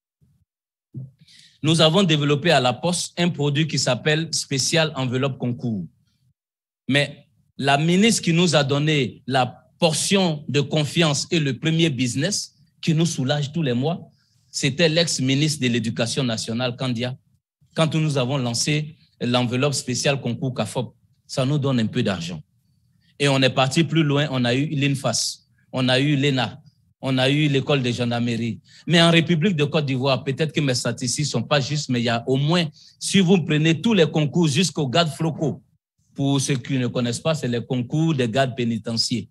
Nous avons développé à la poste un produit qui s'appelle Spécial Enveloppe Concours. Mais la ministre qui nous a donné la portion de confiance et le premier business qui nous soulage tous les mois, c'était l'ex-ministre de l'Éducation nationale, Kandia. Quand nous avons lancé l'enveloppe spéciale concours C A F O P, ça nous donne un peu d'argent. Et on est parti plus loin, on a eu l'I N F A S, on a eu l'E N A, on a eu l'école de gendarmerie. Mais en République de Côte d'Ivoire, peut-être que mes statistiques ne sont pas justes, mais il y a au moins, si vous prenez tous les concours jusqu'au garde Floco, pour ceux qui ne connaissent pas, c'est les concours des gardes pénitentiaires.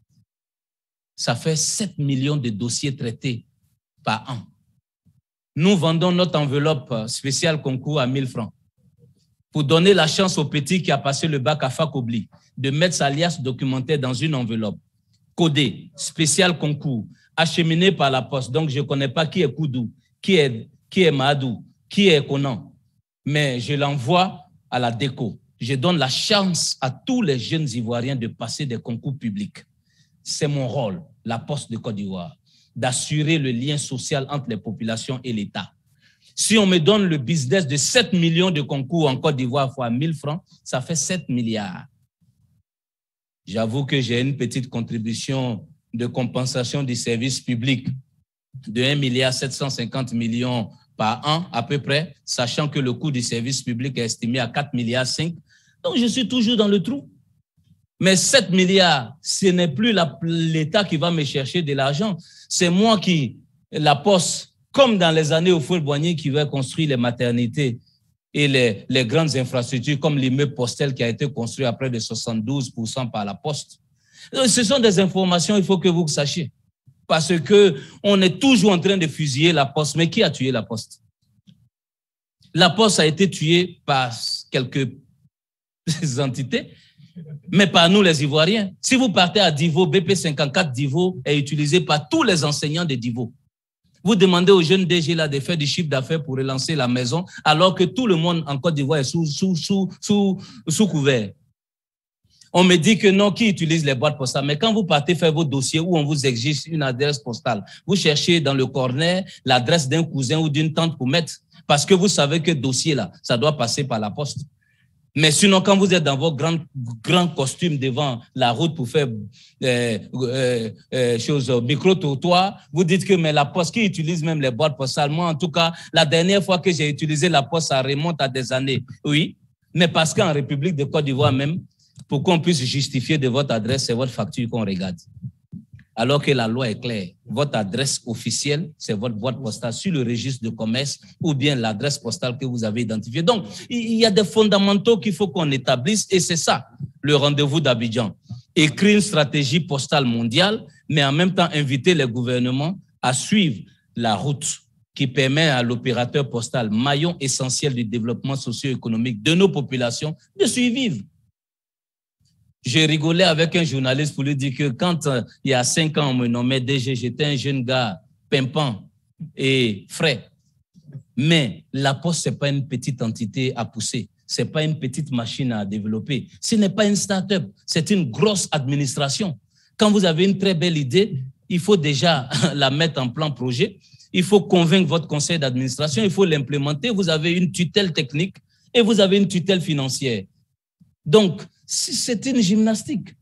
Ça fait sept millions de dossiers traités par an. Nous vendons notre enveloppe spéciale concours à mille francs pour donner la chance au petit qui a passé le bac à Fakobli de mettre sa liasse documentaire dans une enveloppe codée, spéciale concours, acheminée par la poste. Donc, je ne connais pas qui est Koudou, qui est, qui est Mahadou, qui est Conan, mais je l'envoie à la déco. Je donne la chance à tous les jeunes Ivoiriens de passer des concours publics. C'est mon rôle, la Poste de Côte d'Ivoire, d'assurer le lien social entre les populations et l'État. Si on me donne le business de sept millions de concours en Côte d'Ivoire fois mille francs, ça fait sept milliards. J'avoue que j'ai une petite contribution de compensation du service public de un milliard sept cent cinquante millions par an à peu près, sachant que le coût du service public est estimé à quatre milliards cinq. Donc, je suis toujours dans le trou. Mais sept milliards, ce n'est plus l'État qui va me chercher de l'argent. C'est moi qui, la poste, comme dans les années au Fouet-Boigny, qui va construire les maternités et les, les grandes infrastructures, comme l'immeuble Postel qui a été construit à près de soixante-douze pour cent par la poste. Ce sont des informations, il faut que vous sachiez. Parce qu'on est toujours en train de fusiller la poste. Mais qui a tué la poste? La poste a été tuée par quelques entités, mais par nous les Ivoiriens. Si vous partez à Divo, B P cinquante-quatre Divo est utilisé par tous les enseignants de Divo. Vous demandez aux jeunes D G là de faire du chiffre d'affaires pour relancer la maison, alors que tout le monde en Côte d'Ivoire est sous, sous, sous, sous, sous couvert. On me dit que non, qui utilise les boîtes postales? Mais quand vous partez faire vos dossiers où on vous exige une adresse postale, vous cherchez dans le corner l'adresse d'un cousin ou d'une tante pour mettre, parce que vous savez que dossier là, ça doit passer par la poste. Mais sinon, quand vous êtes dans vos grands, grands costumes devant la route pour faire euh, euh, euh, choses, micro-trottoir, vous dites que mais la poste, qui utilise même les boîtes postales? Moi, en tout cas, la dernière fois que j'ai utilisé la poste, ça remonte à des années. Oui, mais parce qu'en République de Côte d'Ivoire même, pour qu'on puisse justifier de votre adresse, c'est votre facture qu'on regarde. Alors que la loi est claire. Votre adresse officielle, c'est votre boîte postale sur le registre de commerce ou bien l'adresse postale que vous avez identifiée. Donc, il y a des fondamentaux qu'il faut qu'on établisse et c'est ça, le rendez-vous d'Abidjan. Écrire une stratégie postale mondiale, mais en même temps inviter les gouvernements à suivre la route qui permet à l'opérateur postal, maillon essentiel du développement socio-économique de nos populations, de survivre. J'ai rigolé avec un journaliste pour lui dire que quand euh, il y a cinq ans, on me nommait D G, j'étais un jeune gars pimpant et frais. Mais la poste, ce n'est pas une petite entité à pousser. Ce n'est pas une petite machine à développer. Ce n'est pas une start-up. C'est une grosse administration. Quand vous avez une très belle idée, il faut déjà la mettre en plan projet. Il faut convaincre votre conseil d'administration. Il faut l'implémenter. Vous avez une tutelle technique et vous avez une tutelle financière. Donc, c'est une gymnastique.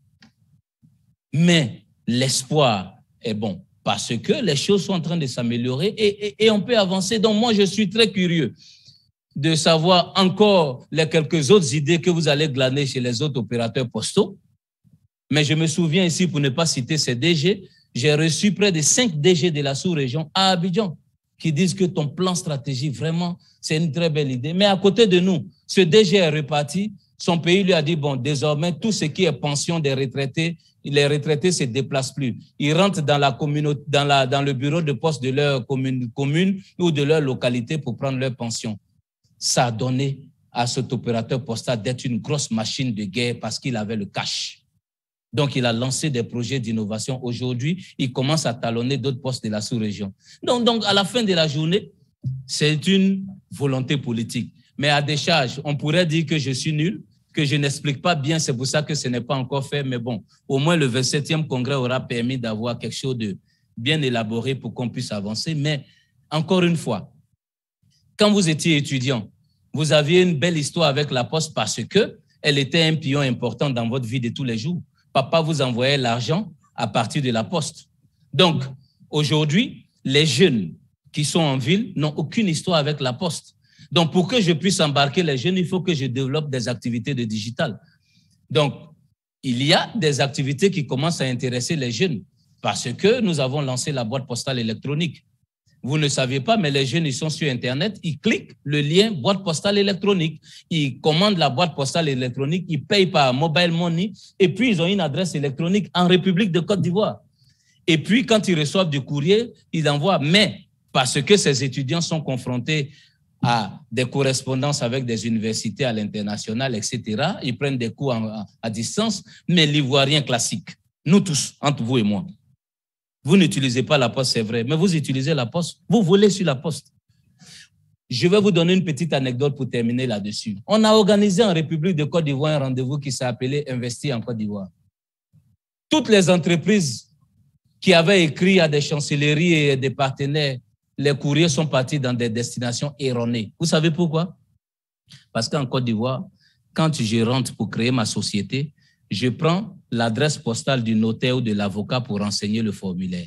Mais l'espoir est bon parce que les choses sont en train de s'améliorer et, et, et on peut avancer. Donc, moi, je suis très curieux de savoir encore les quelques autres idées que vous allez glaner chez les autres opérateurs postaux. Mais je me souviens ici, pour ne pas citer ces D G, j'ai reçu près de cinq D G de la sous-région à Abidjan qui disent que ton plan stratégique, vraiment, c'est une très belle idée. Mais à côté de nous, ce D G est reparti son pays lui a dit, bon, désormais, tout ce qui est pension des retraités, les retraités ne se déplacent plus. Ils rentrent dans, la communauté, dans, la, dans le bureau de poste de leur commune, commune ou de leur localité pour prendre leur pension. Ça a donné à cet opérateur postal d'être une grosse machine de guerre parce qu'il avait le cash. Donc, il a lancé des projets d'innovation. Aujourd'hui, il commence à talonner d'autres postes de la sous-région. Donc, donc, à la fin de la journée, c'est une volonté politique. Mais à décharge, on pourrait dire que je suis nul, que je n'explique pas bien, c'est pour ça que ce n'est pas encore fait. Mais bon, au moins le vingt-septième congrès aura permis d'avoir quelque chose de bien élaboré pour qu'on puisse avancer. Mais encore une fois, quand vous étiez étudiant, vous aviez une belle histoire avec la Poste parce qu'elle était un pion important dans votre vie de tous les jours. Papa vous envoyait l'argent à partir de la Poste. Donc, aujourd'hui, les jeunes qui sont en ville n'ont aucune histoire avec la Poste. Donc, pour que je puisse embarquer les jeunes, il faut que je développe des activités de digital. Donc, il y a des activités qui commencent à intéresser les jeunes parce que nous avons lancé la boîte postale électronique. Vous ne savez pas, mais les jeunes, ils sont sur Internet, ils cliquent le lien boîte postale électronique. Ils commandent la boîte postale électronique, ils payent par mobile money et puis ils ont une adresse électronique en République de Côte d'Ivoire. Et puis, quand ils reçoivent du courrier, ils envoient. Mais parce que ces étudiants sont confrontés à des correspondances avec des universités à l'international, et cetera. Ils prennent des cours à, à distance, mais l'ivoirien classique, nous tous, entre vous et moi, vous n'utilisez pas la Poste, c'est vrai, mais vous utilisez la Poste, vous volez sur la Poste. Je vais vous donner une petite anecdote pour terminer là-dessus. On a organisé en République de Côte d'Ivoire un rendez-vous qui s'est appelé « Investir en Côte d'Ivoire ». Toutes les entreprises qui avaient écrit à des chancelleries et des partenaires, les courriers sont partis dans des destinations erronées. Vous savez pourquoi? Parce qu'en Côte d'Ivoire, quand je rentre pour créer ma société, je prends l'adresse postale du notaire ou de l'avocat pour renseigner le formulaire.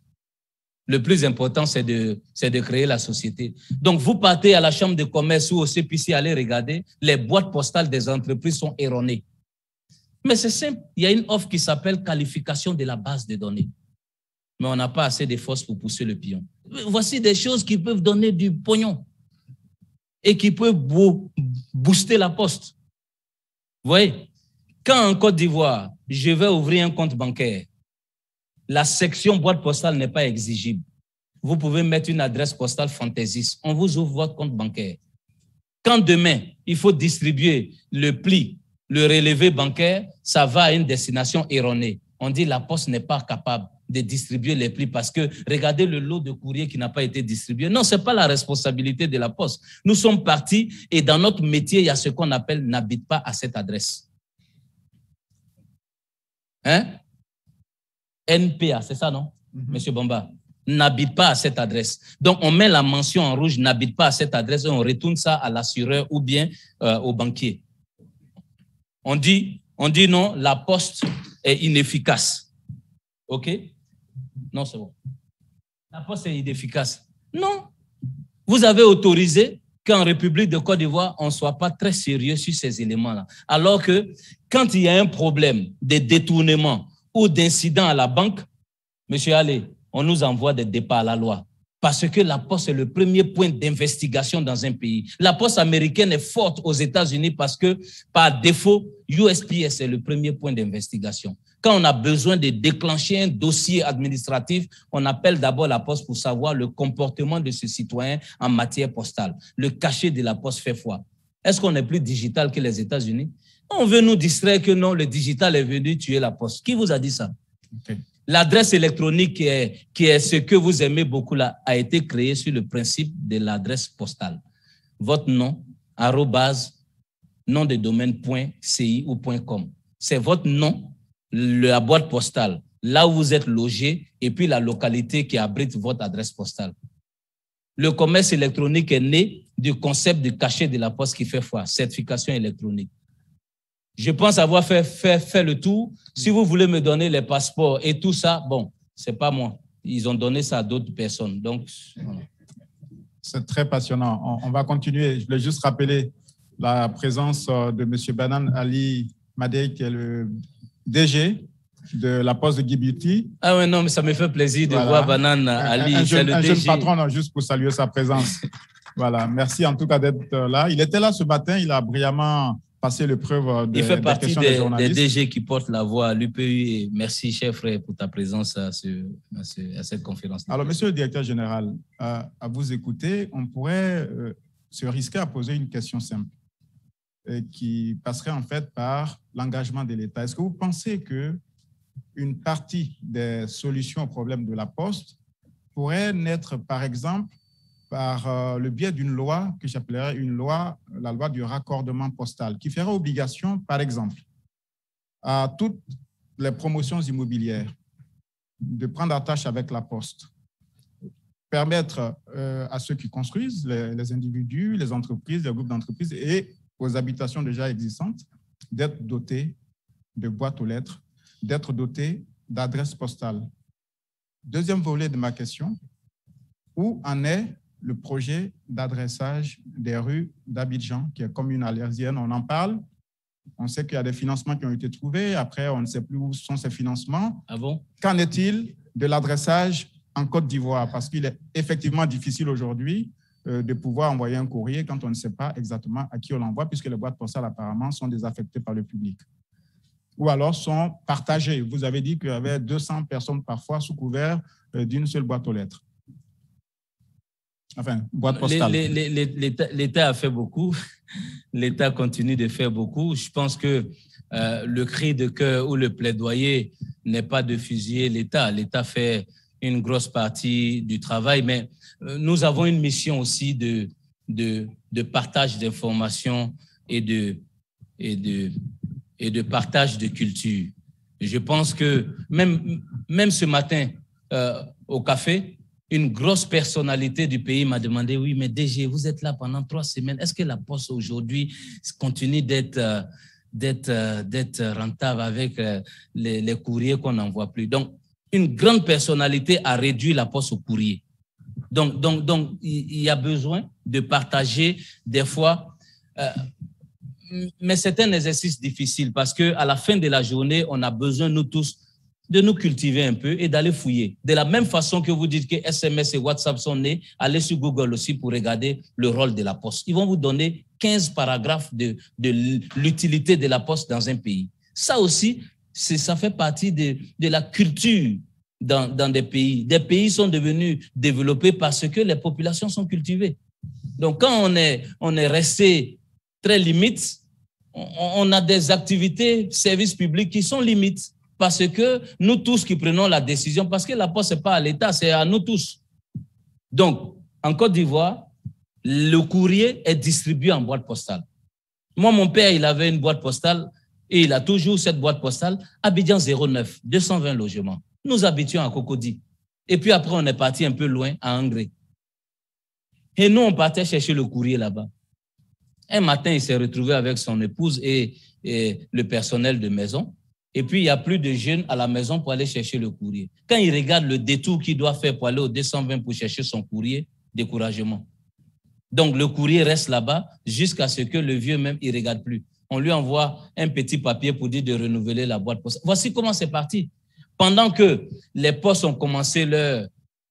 Le plus important, c'est de, c'est de créer la société. Donc, vous partez à la chambre de commerce ou au C P C, allez regarder, les boîtes postales des entreprises sont erronées. Mais c'est simple, il y a une offre qui s'appelle qualification de la base de données. Mais on n'a pas assez de force pour pousser le pion. Voici des choses qui peuvent donner du pognon et qui peuvent booster la Poste. Vous voyez, quand en Côte d'Ivoire, je vais ouvrir un compte bancaire, la section boîte postale n'est pas exigible. Vous pouvez mettre une adresse postale fantaisiste. On vous ouvre votre compte bancaire. Quand demain, il faut distribuer le pli, le relevé bancaire, ça va à une destination erronée. On dit la Poste n'est pas capable de distribuer les plis parce que regardez le lot de courrier qui n'a pas été distribué. Non, ce n'est pas la responsabilité de la Poste. Nous sommes partis et dans notre métier, il y a ce qu'on appelle « n'habite pas à cette adresse ». Hein? N P A, c'est ça, non, mm-hmm. Monsieur Bamba? N'habite pas à cette adresse. Donc, on met la mention en rouge, n'habite pas à cette adresse, et on retourne ça à l'assureur ou bien euh, au banquier. On dit, on dit non, la Poste est inefficace. OK? Non, c'est bon. La Poste est inefficace. Non. Vous avez autorisé qu'en République de Côte d'Ivoire, on ne soit pas très sérieux sur ces éléments-là. Alors que quand il y a un problème de détournement ou d'incident à la banque, monsieur Allé, on nous envoie des départs à la loi. Parce que la Poste est le premier point d'investigation dans un pays. La Poste américaine est forte aux États-Unis parce que, par défaut, U S P S est le premier point d'investigation. Quand on a besoin de déclencher un dossier administratif, on appelle d'abord la Poste pour savoir le comportement de ce citoyen en matière postale. Le cachet de la Poste fait foi. Est-ce qu'on est plus digital que les États-Unis? On veut nous distraire que non, le digital est venu tuer la Poste. Qui vous a dit ça? Okay. L'adresse électronique qui est, qui est ce que vous aimez beaucoup là, a été créée sur le principe de l'adresse postale. Votre nom, arrobase, nom de domaine, point, ci ou point com. C'est votre nom, la boîte postale, là où vous êtes logé, et puis la localité qui abrite votre adresse postale. Le commerce électronique est né du concept de cachet de la Poste qui fait foi, certification électronique. Je pense avoir fait, fait, fait le tour. Si vous voulez me donner les passeports et tout ça, bon, c'est pas moi. Ils ont donné ça à d'autres personnes. Donc, voilà. C'est très passionnant. On, on va continuer. Je voulais juste rappeler la présence de M. Banan Ali Madej, qui est le D G de la Poste de Djibouti. Ah oui, non, mais ça me fait plaisir de voilà. voir Banan Ali. Un, un, jeune, le un D G. jeune patron, non, juste pour saluer sa présence. Voilà, merci en tout cas d'être là. Il était là ce matin, il a brillamment passer l'épreuve de, Il fait des partie questions des, des journalistes. des D G qui portent la voix à l'U P U. Et merci, cher frère, pour ta présence à, ce, à, ce, à cette conférence. Alors, monsieur le directeur général, à, à vous écouter, on pourrait euh, se risquer à poser une question simple euh, qui passerait en fait par l'engagement de l'État. Est-ce que vous pensez qu'une partie des solutions aux problèmes de la Poste pourrait naître, par exemple, par euh, le biais d'une loi que j'appellerais une loi, la loi du raccordement postal, qui ferait obligation, par exemple, à toutes les promotions immobilières de prendre attache avec la Poste, permettre euh, à ceux qui construisent, les, les individus, les entreprises, les groupes d'entreprises et aux habitations déjà existantes, d'être dotés de boîtes aux lettres, d'être dotés d'adresses postales. Deuxième volet de ma question, où en est le projet d'adressage des rues d'Abidjan, qui est commune alésienne? On en parle. On sait qu'il y a des financements qui ont été trouvés. Après, on ne sait plus où sont ces financements. Ah bon? Qu'en est-il de l'adressage en Côte d'Ivoire? Parce qu'il est effectivement difficile aujourd'hui euh, de pouvoir envoyer un courrier quand on ne sait pas exactement à qui on l'envoie, puisque les boîtes postales apparemment sont désaffectées par le public. Ou alors sont partagées. Vous avez dit qu'il y avait deux cents personnes parfois sous couvert euh, d'une seule boîte aux lettres. Enfin, boîte postale. L'État a fait beaucoup. L'État continue de faire beaucoup. Je pense que euh, le cri de cœur ou le plaidoyer n'est pas de fusiller l'État. L'État fait une grosse partie du travail, mais euh, nous avons une mission aussi de, de, de partage d'informations et de, et, de, et de partage de culture. Je pense que même, même ce matin, euh, au café, une grosse personnalité du pays m'a demandé, oui, mais D G, vous êtes là pendant trois semaines. Est-ce que la Poste aujourd'hui continue d'être euh, d'être euh, d'être rentable avec euh, les, les courriers qu'on n'envoie plus? Donc, une grande personnalité a réduit la Poste au courrier. Donc, donc, donc il y a besoin de partager des fois. Euh, mais c'est un exercice difficile parce qu'à la fin de la journée, on a besoin, nous tous, de nous cultiver un peu et d'aller fouiller. De la même façon que vous dites que S M S et WhatsApp sont nés, allez sur Google aussi pour regarder le rôle de la Poste. Ils vont vous donner quinze paragraphes de, de l'utilité de la Poste dans un pays. Ça aussi, ça fait partie de, de la culture dans, dans des pays. Des pays sont devenus développés parce que les populations sont cultivées. Donc, quand on est, on est resté très limite, on, on a des activités, services publics qui sont limites. Parce que nous tous qui prenons la décision, parce que la Poste, ce n'est pas à l'État, c'est à nous tous. Donc, en Côte d'Ivoire, le courrier est distribué en boîte postale. Moi, mon père, il avait une boîte postale et il a toujours cette boîte postale, Abidjan zéro neuf, deux cent vingt logements. Nous habitions à Cocody. Et puis après, on est parti un peu loin, à Angré. Et nous, on partait chercher le courrier là-bas. Un matin, il s'est retrouvé avec son épouse et, et le personnel de maison. Et puis, il n'y a plus de jeunes à la maison pour aller chercher le courrier. Quand il regarde le détour qu'il doit faire pour aller au deux cent vingt pour chercher son courrier, découragement. Donc, le courrier reste là-bas jusqu'à ce que le vieux même, il ne regarde plus. On lui envoie un petit papier pour dire de renouveler la boîte postale. Voici comment c'est parti. Pendant que les postes ont commencé leur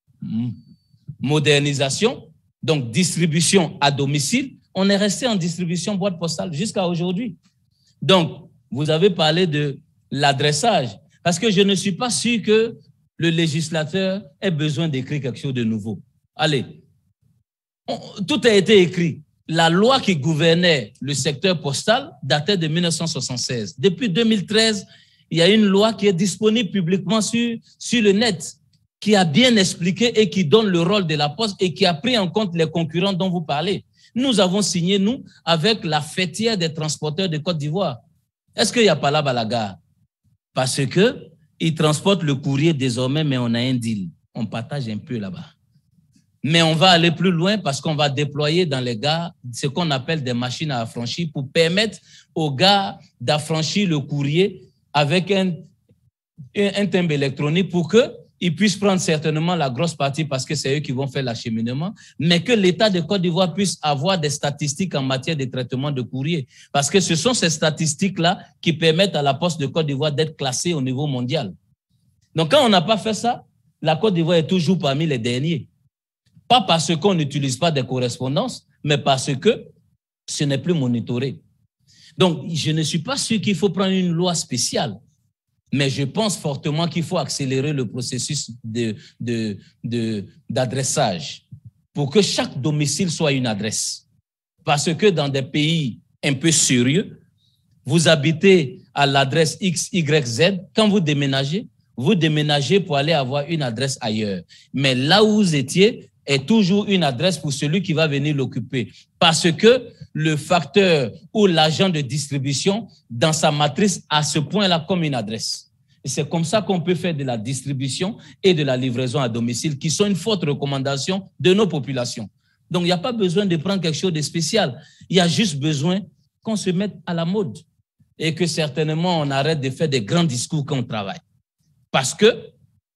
modernisation, donc distribution à domicile, on est resté en distribution boîte postale jusqu'à aujourd'hui. Donc, vous avez parlé de l'adressage, parce que je ne suis pas sûr que le législateur ait besoin d'écrire quelque chose de nouveau. Allez, on, tout a été écrit. La loi qui gouvernait le secteur postal datait de mille neuf cent soixante-seize. Depuis deux mille treize, il y a une loi qui est disponible publiquement sur, sur le net, qui a bien expliqué et qui donne le rôle de la Poste et qui a pris en compte les concurrents dont vous parlez. Nous avons signé, nous, avec la fêtière des transporteurs de Côte d'Ivoire. Est-ce qu'il n'y a pas là-bas la gare? Parce qu'ils transportent le courrier désormais, mais on a un deal. On partage un peu là-bas. Mais on va aller plus loin parce qu'on va déployer dans les gares ce qu'on appelle des machines à affranchir pour permettre aux gars d'affranchir le courrier avec un, un timbre électronique pour qu'ils puissent prendre certainement la grosse partie parce que c'est eux qui vont faire l'acheminement, mais que l'État de Côte d'Ivoire puisse avoir des statistiques en matière de traitement de courrier. Parce que ce sont ces statistiques-là qui permettent à la Poste de Côte d'Ivoire d'être classée au niveau mondial. Donc, quand on n'a pas fait ça, la Côte d'Ivoire est toujours parmi les derniers. Pas parce qu'on n'utilise pas des correspondances, mais parce que ce n'est plus monitoré. Donc, je ne suis pas sûr qu'il faut prendre une loi spéciale, mais je pense fortement qu'il faut accélérer le processus de, de, de, d'adressage pour que chaque domicile soit une adresse. Parce que dans des pays un peu sérieux, vous habitez à l'adresse X Y Z, quand vous déménagez, vous déménagez pour aller avoir une adresse ailleurs. Mais là où vous étiez est toujours une adresse pour celui qui va venir l'occuper. Parce que le facteur ou l'agent de distribution, dans sa matrice, à ce point-là comme une adresse. Et c'est comme ça qu'on peut faire de la distribution et de la livraison à domicile, qui sont une forte recommandation de nos populations. Donc, il n'y a pas besoin de prendre quelque chose de spécial. Il y a juste besoin qu'on se mette à la mode et que certainement on arrête de faire des grands discours quand on travaille. Parce que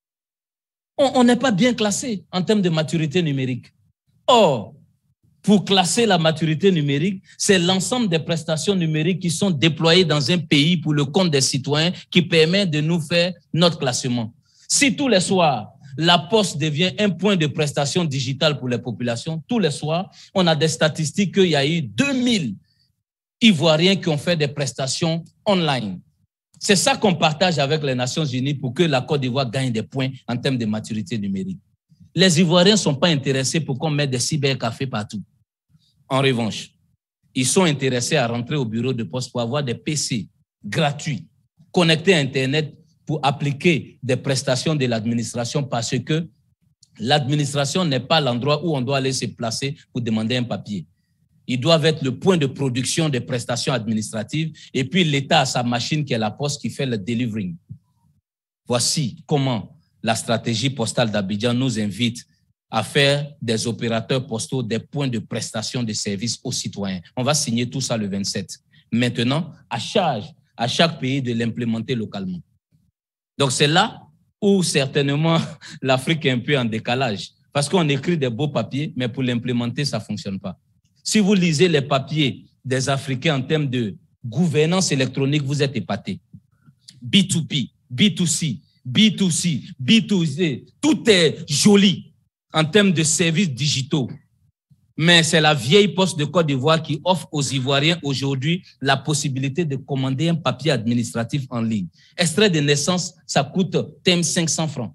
on n'est pas bien classé en termes de maturité numérique. Or, pour classer la maturité numérique, c'est l'ensemble des prestations numériques qui sont déployées dans un pays pour le compte des citoyens qui permet de nous faire notre classement. Si tous les soirs, la Poste devient un point de prestation digitale pour les populations, tous les soirs, on a des statistiques qu'il y a eu deux mille Ivoiriens qui ont fait des prestations online. C'est ça qu'on partage avec les Nations Unies pour que la Côte d'Ivoire gagne des points en termes de maturité numérique. Les Ivoiriens ne sont pas intéressés pour qu'on mette des cybercafés partout. En revanche, ils sont intéressés à rentrer au bureau de poste pour avoir des P C gratuits, connectés à Internet pour appliquer des prestations de l'administration parce que l'administration n'est pas l'endroit où on doit aller se placer pour demander un papier. Ils doivent être le point de production des prestations administratives et puis l'État a sa machine qui est la Poste qui fait le delivering. Voici comment la stratégie postale d'Abidjan nous invite à faire des opérateurs postaux des points de prestation de services aux citoyens. On va signer tout ça le vingt-sept. Maintenant, à charge à chaque pays de l'implémenter localement. Donc c'est là où certainement l'Afrique est un peu en décalage parce qu'on écrit des beaux papiers, mais pour l'implémenter, ça ne fonctionne pas. Si vous lisez les papiers des Africains en termes de gouvernance électronique, vous êtes épatés. B deux B, B deux C, B deux C, B deux C, tout est joli en termes de services digitaux. Mais c'est la vieille Poste de Côte d'Ivoire qui offre aux Ivoiriens aujourd'hui la possibilité de commander un papier administratif en ligne. Extrait de naissance, ça coûte cinq cents francs.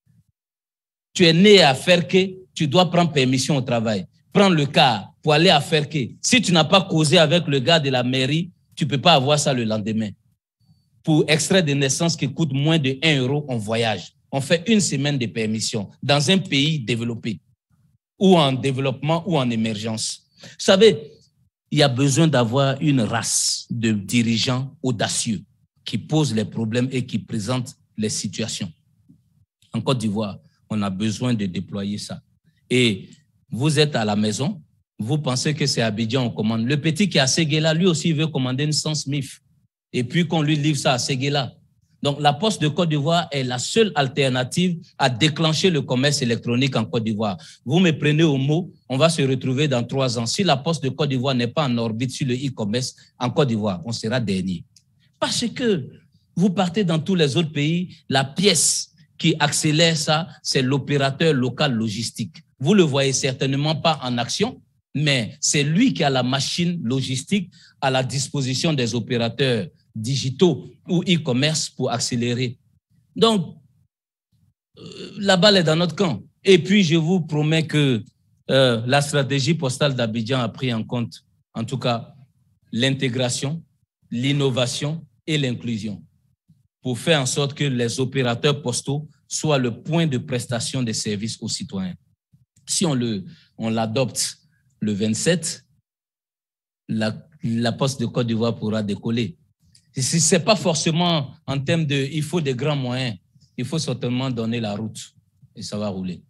Tu es né à Ferké, tu dois prendre permission au travail. Prends le car pour aller à Ferké. Si tu n'as pas causé avec le gars de la mairie, tu ne peux pas avoir ça le lendemain. Pour extrait de naissance qui coûte moins de un euro, on voyage. On fait une semaine de permission dans un pays développé ou en développement ou en émergence. Vous savez, il y a besoin d'avoir une race de dirigeants audacieux qui posent les problèmes et qui présentent les situations. En Côte d'Ivoire, on a besoin de déployer ça. Et vous êtes à la maison, vous pensez que c'est Abidjan, on commande. Le petit qui est à Séguéla, lui aussi, il veut commander une Sans Smith. Et puis qu'on lui livre ça à Séguéla. Donc, la Poste de Côte d'Ivoire est la seule alternative à déclencher le commerce électronique en Côte d'Ivoire. Vous me prenez au mot, on va se retrouver dans trois ans. Si la Poste de Côte d'Ivoire n'est pas en orbite sur le e-commerce en Côte d'Ivoire, on sera dernier. Parce que vous partez dans tous les autres pays, la pièce qui accélère ça, c'est l'opérateur local logistique. Vous ne le voyez certainement pas en action, mais c'est lui qui a la machine logistique à la disposition des opérateurs digitaux ou e-commerce pour accélérer. Donc, euh, la balle est dans notre camp. Et puis, je vous promets que euh, la stratégie postale d'Abidjan a pris en compte, en tout cas, l'intégration, l'innovation et l'inclusion pour faire en sorte que les opérateurs postaux soient le point de prestation des services aux citoyens. Si on le, on l'adopte le vingt-sept, la, la Poste de Côte d'Ivoire pourra décoller. Ce n'est pas forcément en termes de, il faut des grands moyens. Il faut certainement donner la route et ça va rouler.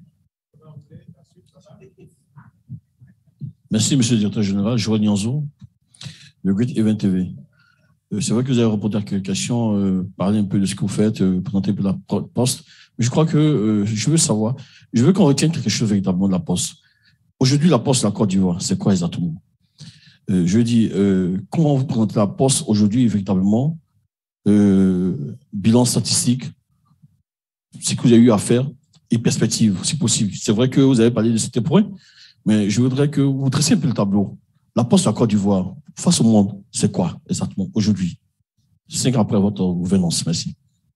Merci, monsieur le directeur général. Joël Nianzo, le Great Event T V. Euh, c'est vrai que vous avez répondu à quelques questions, euh, parler un peu de ce que vous faites, euh, présenter un peu la Poste. Mais je crois que euh, je veux savoir, je veux qu'on retienne quelque chose véritablement de la Poste. Aujourd'hui, la Poste de la Côte d'Ivoire, c'est quoi exactement? Euh, je dis, euh, comment vous présentez la Poste aujourd'hui, véritablement, euh, bilan statistique, ce que vous avez eu à faire et perspective, si possible. C'est vrai que vous avez parlé de certains points, mais je voudrais que vous dressiez un peu le tableau. La la Poste à Côte d'Ivoire, face au monde, c'est quoi exactement aujourd'hui, cinq ans après votre gouvernance? Merci.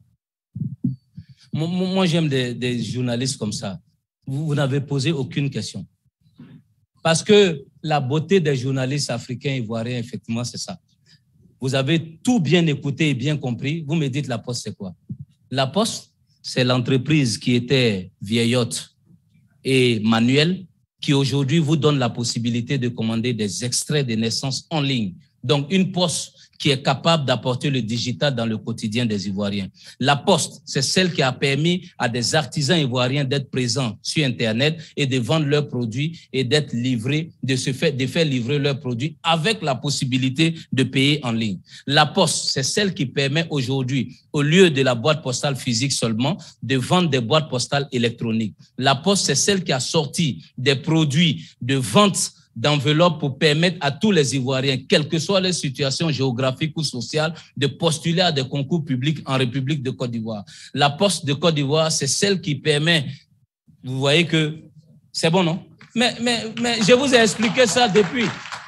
Moi, j'aime des, des journalistes comme ça. Vous, vous n'avez posé aucune question. Parce que la beauté des journalistes africains, ivoiriens, effectivement, c'est ça. Vous avez tout bien écouté et bien compris. Vous me dites la Poste, c'est quoi? La Poste, c'est l'entreprise qui était vieillotte et manuelle, qui aujourd'hui vous donne la possibilité de commander des extraits de naissance en ligne. Donc, une Poste qui est capable d'apporter le digital dans le quotidien des Ivoiriens. La Poste, c'est celle qui a permis à des artisans ivoiriens d'être présents sur Internet et de vendre leurs produits et d'être livrés, de se faire, de faire livrer leurs produits avec la possibilité de payer en ligne. La Poste, c'est celle qui permet aujourd'hui, au lieu de la boîte postale physique seulement, de vendre des boîtes postales électroniques. La Poste, c'est celle qui a sorti des produits de vente d'enveloppes pour permettre à tous les Ivoiriens, quelle que soit leur situation géographique ou sociale, de postuler à des concours publics en République de Côte d'Ivoire. La Poste de Côte d'Ivoire, c'est celle qui permet, vous voyez que c'est bon, non? Mais, mais, mais je vous ai expliqué ça depuis.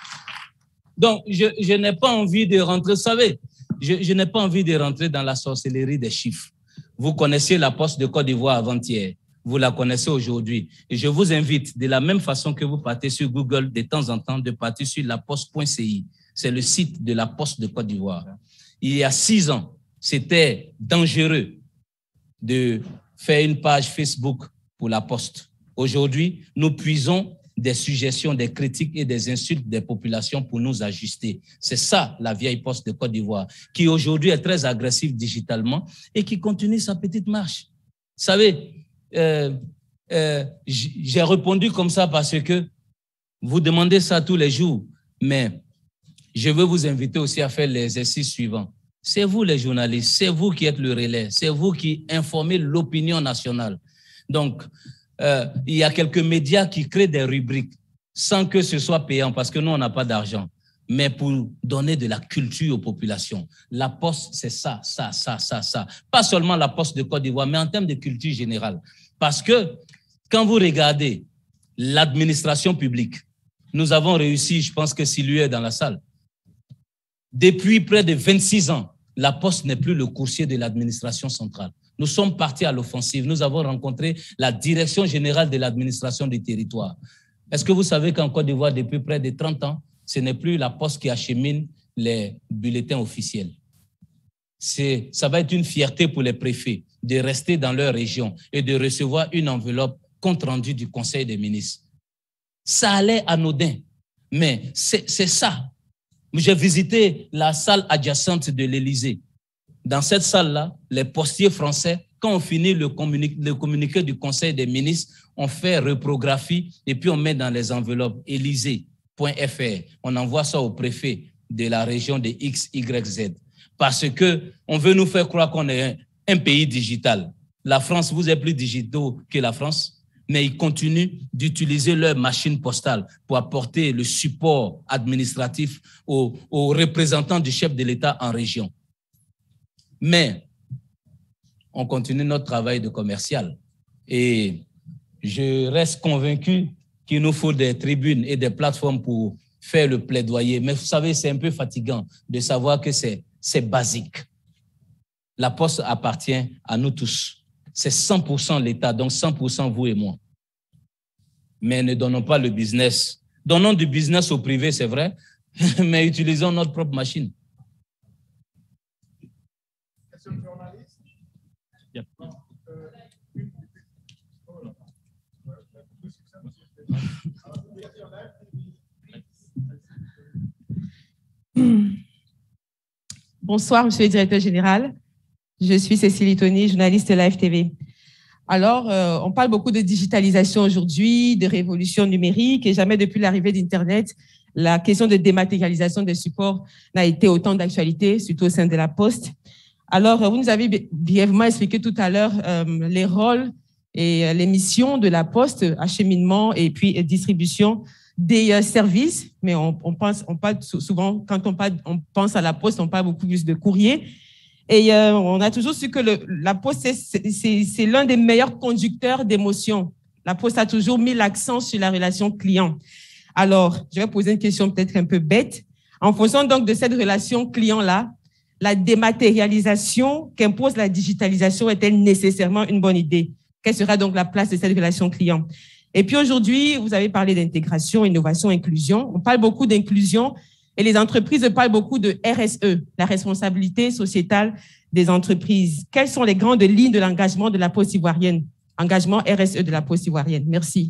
Donc, je, je n'ai pas envie de rentrer, vous savez, je, je n'ai pas envie de rentrer dans la sorcellerie des chiffres. Vous connaissiez la Poste de Côte d'Ivoire avant-hier. Vous la connaissez aujourd'hui. Et je vous invite, de la même façon que vous partez sur Google de temps en temps, de partir sur la poste point c i. C'est le site de la Poste de Côte d'Ivoire. Il y a six ans, c'était dangereux de faire une page Facebook pour la Poste. Aujourd'hui, nous puisons des suggestions, des critiques et des insultes des populations pour nous ajuster. C'est ça, la vieille Poste de Côte d'Ivoire, qui aujourd'hui est très agressive digitalement et qui continue sa petite marche. Vous savez, Euh, euh, j'ai répondu comme ça parce que vous demandez ça tous les jours, mais je veux vous inviter aussi à faire l'exercice suivant. C'est vous les journalistes, c'est vous qui êtes le relais, c'est vous qui informez l'opinion nationale. Donc, euh, il y a quelques médias qui créent des rubriques sans que ce soit payant parce que nous, on n'a pas d'argent, mais pour donner de la culture aux populations. La Poste, c'est ça, ça, ça, ça, ça. Pas seulement la Poste de Côte d'Ivoire, mais en termes de culture générale. Parce que quand vous regardez l'administration publique, nous avons réussi, je pense que Sylvie est dans la salle, depuis près de vingt-six ans, la Poste n'est plus le coursier de l'administration centrale. Nous sommes partis à l'offensive. Nous avons rencontré la direction générale de l'administration du territoire. Est-ce que vous savez qu'en Côte d'Ivoire, depuis près de trente ans, ce n'est plus la Poste qui achemine les bulletins officiels? C'est, ça va être une fierté pour les préfets de rester dans leur région et de recevoir une enveloppe compte rendu du Conseil des ministres. Ça allait anodin, mais c'est, c'est ça. J'ai visité la salle adjacente de l'Élysée. Dans cette salle-là, les postiers français, quand on finit le communiqué, le communiqué du Conseil des ministres, on fait reprographie et puis on met dans les enveloppes élysée point f r. On envoie ça au préfet de la région de X Y Z. Parce qu'on veut nous faire croire qu'on est un, un pays digital. La France, vous êtes plus digitaux que la France, mais ils continuent d'utiliser leur machine postale pour apporter le support administratif aux, aux représentants du chef de l'État en région. Mais on continue notre travail de commercial. Et je reste convaincu qu'il nous faut des tribunes et des plateformes pour faire le plaidoyer. Mais vous savez, c'est un peu fatigant de savoir que c'est, c'est basique. La Poste appartient à nous tous. C'est cent pour cent l'État, donc cent pour cent vous et moi. Mais ne donnons pas le business. Donnons du business au privé, c'est vrai, mais utilisons notre propre machine. Bonsoir, monsieur le directeur général. Je suis Cécile Tony, journaliste de Live T V. Alors, euh, on parle beaucoup de digitalisation aujourd'hui, de révolution numérique, et jamais depuis l'arrivée d'Internet, la question de dématérialisation des supports n'a été autant d'actualité, surtout au sein de la Poste. Alors, vous nous avez brièvement expliqué tout à l'heure euh, les rôles et les missions de la Poste, acheminement et puis distribution des euh, services, mais on, on pense, on parle souvent, quand on, parle, on pense à la Poste, on parle beaucoup plus de courrier. Et euh, on a toujours su que le, la Poste, c'est, c'est, c'est l'un des meilleurs conducteurs d'émotions. La Poste a toujours mis l'accent sur la relation client. Alors, je vais poser une question peut-être un peu bête. En fonction donc de cette relation client-là, la dématérialisation qu'impose la digitalisation est-elle nécessairement une bonne idée? Quelle sera donc la place de cette relation client? Et puis aujourd'hui, vous avez parlé d'intégration, innovation, inclusion. On parle beaucoup d'inclusion et les entreprises parlent beaucoup de R S E, la responsabilité sociétale des entreprises. Quelles sont les grandes lignes de l'engagement de la Poste ivoirienne? Engagement R S E de la Poste ivoirienne. Merci.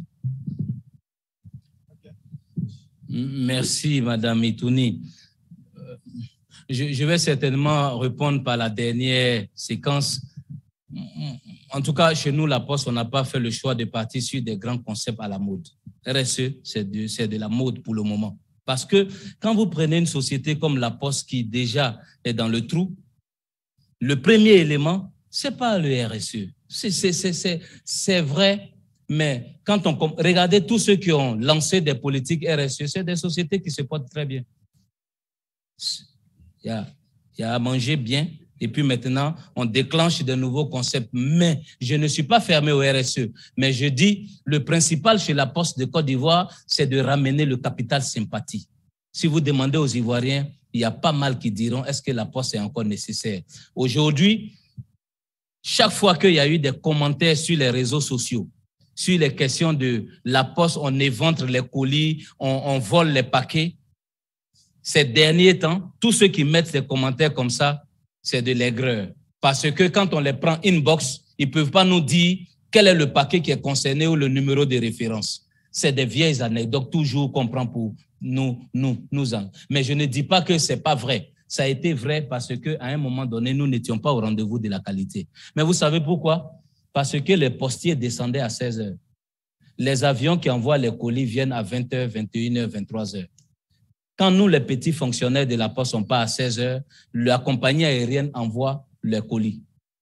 Merci, Madame Itouni. Je, je vais certainement répondre par la dernière séquence. En tout cas, chez nous, la Poste, on n'a pas fait le choix de partir sur des grands concepts à la mode. R S E, c'est de, c'est de la mode pour le moment. Parce que quand vous prenez une société comme la Poste qui déjà est dans le trou, le premier élément, ce n'est pas le R S E. C'est, c'est, c'est, c'est, c'est vrai, mais quand on regardez tous ceux qui ont lancé des politiques R S E, c'est des sociétés qui se portent très bien. Il y a, il y a à manger bien. Et puis maintenant, on déclenche de nouveaux concepts. Mais je ne suis pas fermé au R S E. Mais je dis, le principal chez la Poste de Côte d'Ivoire, c'est de ramener le capital sympathie. Si vous demandez aux Ivoiriens, il y a pas mal qui diront, est-ce que la Poste est encore nécessaire? Aujourd'hui, chaque fois qu'il y a eu des commentaires sur les réseaux sociaux, sur les questions de la Poste, on éventre les colis, on, on vole les paquets. Ces derniers temps, tous ceux qui mettent des commentaires comme ça, c'est de l'aigreur. Parce que quand on les prend inbox, ils ne peuvent pas nous dire quel est le paquet qui est concerné ou le numéro de référence. C'est des vieilles anecdotes toujours qu'on prend pour nous, nous, nous. Mais je ne dis pas que ce n'est pas vrai. Ça a été vrai parce qu'à un moment donné, nous n'étions pas au rendez-vous de la qualité. Mais vous savez pourquoi? Parce que les postiers descendaient à seize heures. Les avions qui envoient les colis viennent à vingt heures, vingt et une heures, vingt-trois heures. Quand nous, les petits fonctionnaires de la Poste, on part à seize heures, la compagnie aérienne envoie les colis.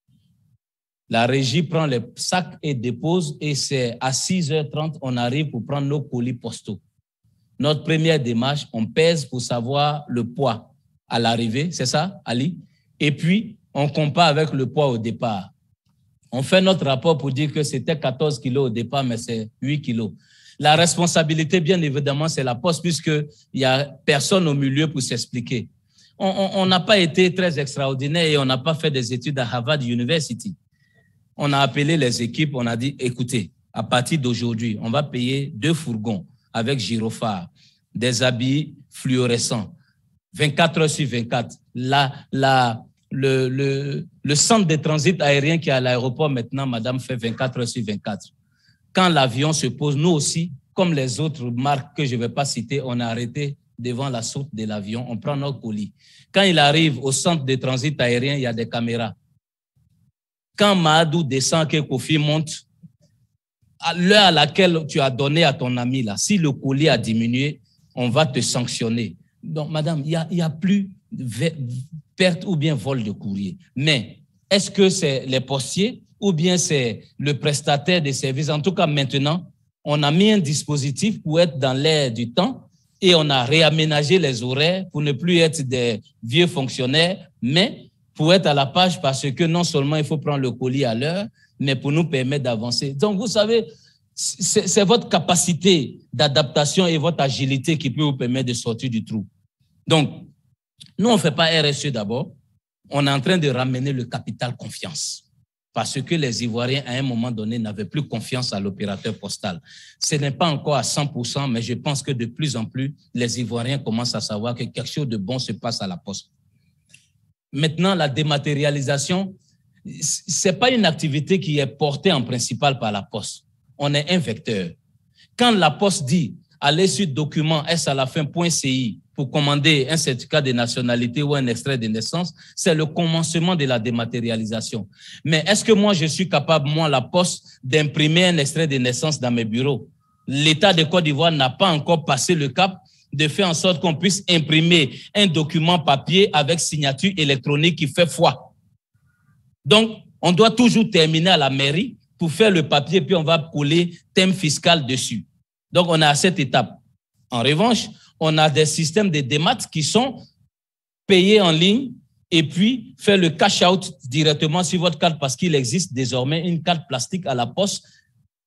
La régie prend les sacs et dépose et c'est à six heures trente, on arrive pour prendre nos colis postaux. Notre première démarche, on pèse pour savoir le poids à l'arrivée, c'est ça, Ali? Et puis, on compare avec le poids au départ. On fait notre rapport pour dire que c'était quatorze kilos au départ, mais c'est huit kilos. La responsabilité, bien évidemment, c'est la Poste, puisqu'il n'y a personne au milieu pour s'expliquer. On n'a pas été très extraordinaire et on n'a pas fait des études à Harvard University. On a appelé les équipes, on a dit, écoutez, à partir d'aujourd'hui, on va payer deux fourgons avec gyrophare, des habits fluorescents, vingt-quatre heures sur vingt-quatre. La, la, le, le, le centre de transit aérien qui est à l'aéroport maintenant, madame, fait vingt-quatre heures sur vingt-quatre. Quand l'avion se pose, nous aussi, comme les autres marques que je ne vais pas citer, on a arrêté devant la soute de l'avion, on prend nos colis. Quand il arrive au centre de transit aérien, il y a des caméras. Quand Mahadou descend, que Kofi monte, à l'heure à laquelle tu as donné à ton ami, là, si le colis a diminué, on va te sanctionner. Donc, madame, il n'y a, il y a plus de perte ou bien vol de courrier. Mais est-ce que c'est les postiers ou bien c'est le prestataire des services? En tout cas, maintenant, on a mis un dispositif pour être dans l'air du temps et on a réaménagé les horaires pour ne plus être des vieux fonctionnaires, mais pour être à la page parce que non seulement il faut prendre le colis à l'heure, mais pour nous permettre d'avancer. Donc, vous savez, c'est, c'est votre capacité d'adaptation et votre agilité qui peut vous permettre de sortir du trou. Donc, nous, on ne fait pas R S E d'abord. On est en train de ramener le capital confiance. Parce que les Ivoiriens, à un moment donné, n'avaient plus confiance à l'opérateur postal. Ce n'est pas encore à cent pour cent, mais je pense que de plus en plus, les Ivoiriens commencent à savoir que quelque chose de bon se passe à la Poste. Maintenant, la dématérialisation, ce n'est pas une activité qui est portée en principal par la Poste. On est un vecteur. Quand la Poste dit « allez sur document s à la fin point c i » pour commander un certificat de nationalité ou un extrait de naissance, c'est le commencement de la dématérialisation. Mais est-ce que moi, je suis capable, moi, la Poste, d'imprimer un extrait de naissance dans mes bureaux? L'État de Côte d'Ivoire n'a pas encore passé le cap de faire en sorte qu'on puisse imprimer un document papier avec signature électronique qui fait foi. Donc, on doit toujours terminer à la mairie pour faire le papier, puis on va coller thème fiscal dessus. Donc, on est à cette étape. En revanche, on a des systèmes de démat qui sont payés en ligne et puis faire le cash-out directement sur votre carte parce qu'il existe désormais une carte plastique à la Poste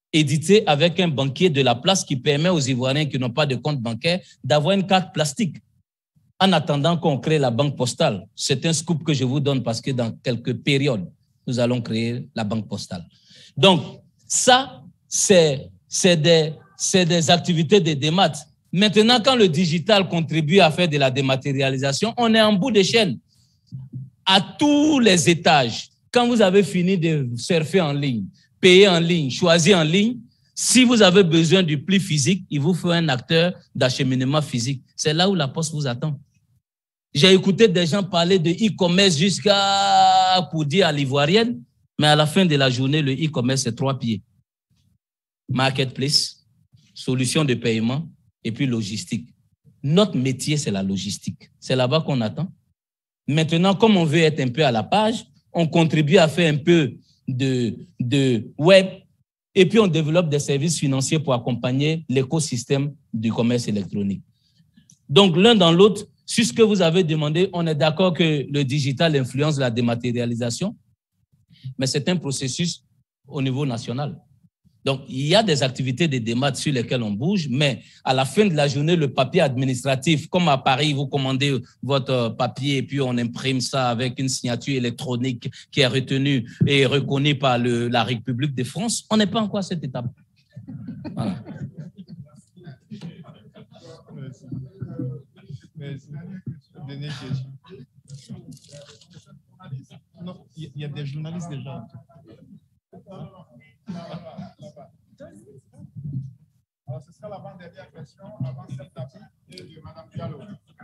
édité avec un banquier de la place qui permet aux Ivoiriens qui n'ont pas de compte bancaire d'avoir une carte plastique en attendant qu'on crée la banque postale. C'est un scoop que je vous donne parce que dans quelques périodes, nous allons créer la banque postale. Donc, ça, c'est, c'est, des, c'est des activités de démat. Maintenant, quand le digital contribue à faire de la dématérialisation, on est en bout de chaîne. À tous les étages, quand vous avez fini de surfer en ligne, payer en ligne, choisir en ligne, si vous avez besoin du pli physique, il vous faut un acteur d'acheminement physique. C'est là où la poste vous attend. J'ai écouté des gens parler de e-commerce jusqu'à pour dire à l'ivoirienne, mais à la fin de la journée, le e-commerce, c'est trois pieds. Marketplace, solution de paiement et puis logistique. Notre métier, c'est la logistique. C'est là-bas qu'on attend. Maintenant, comme on veut être un peu à la page, on contribue à faire un peu de, de web et puis on développe des services financiers pour accompagner l'écosystème du commerce électronique. Donc, l'un dans l'autre, sur ce que vous avez demandé, on est d'accord que le digital influence la dématérialisation, mais c'est un processus au niveau national. Donc, il y a des activités de démat sur lesquelles on bouge, mais à la fin de la journée, le papier administratif, comme à Paris, vous commandez votre papier et puis on imprime ça avec une signature électronique qui est retenue et reconnue par le, la République de France, on n'est pas encore à cette étape. Voilà. Dernière question. Non, il y a des journalistes déjà. Alors, ce sera l'avant-dernière question avant cette table et de Mme Diallo.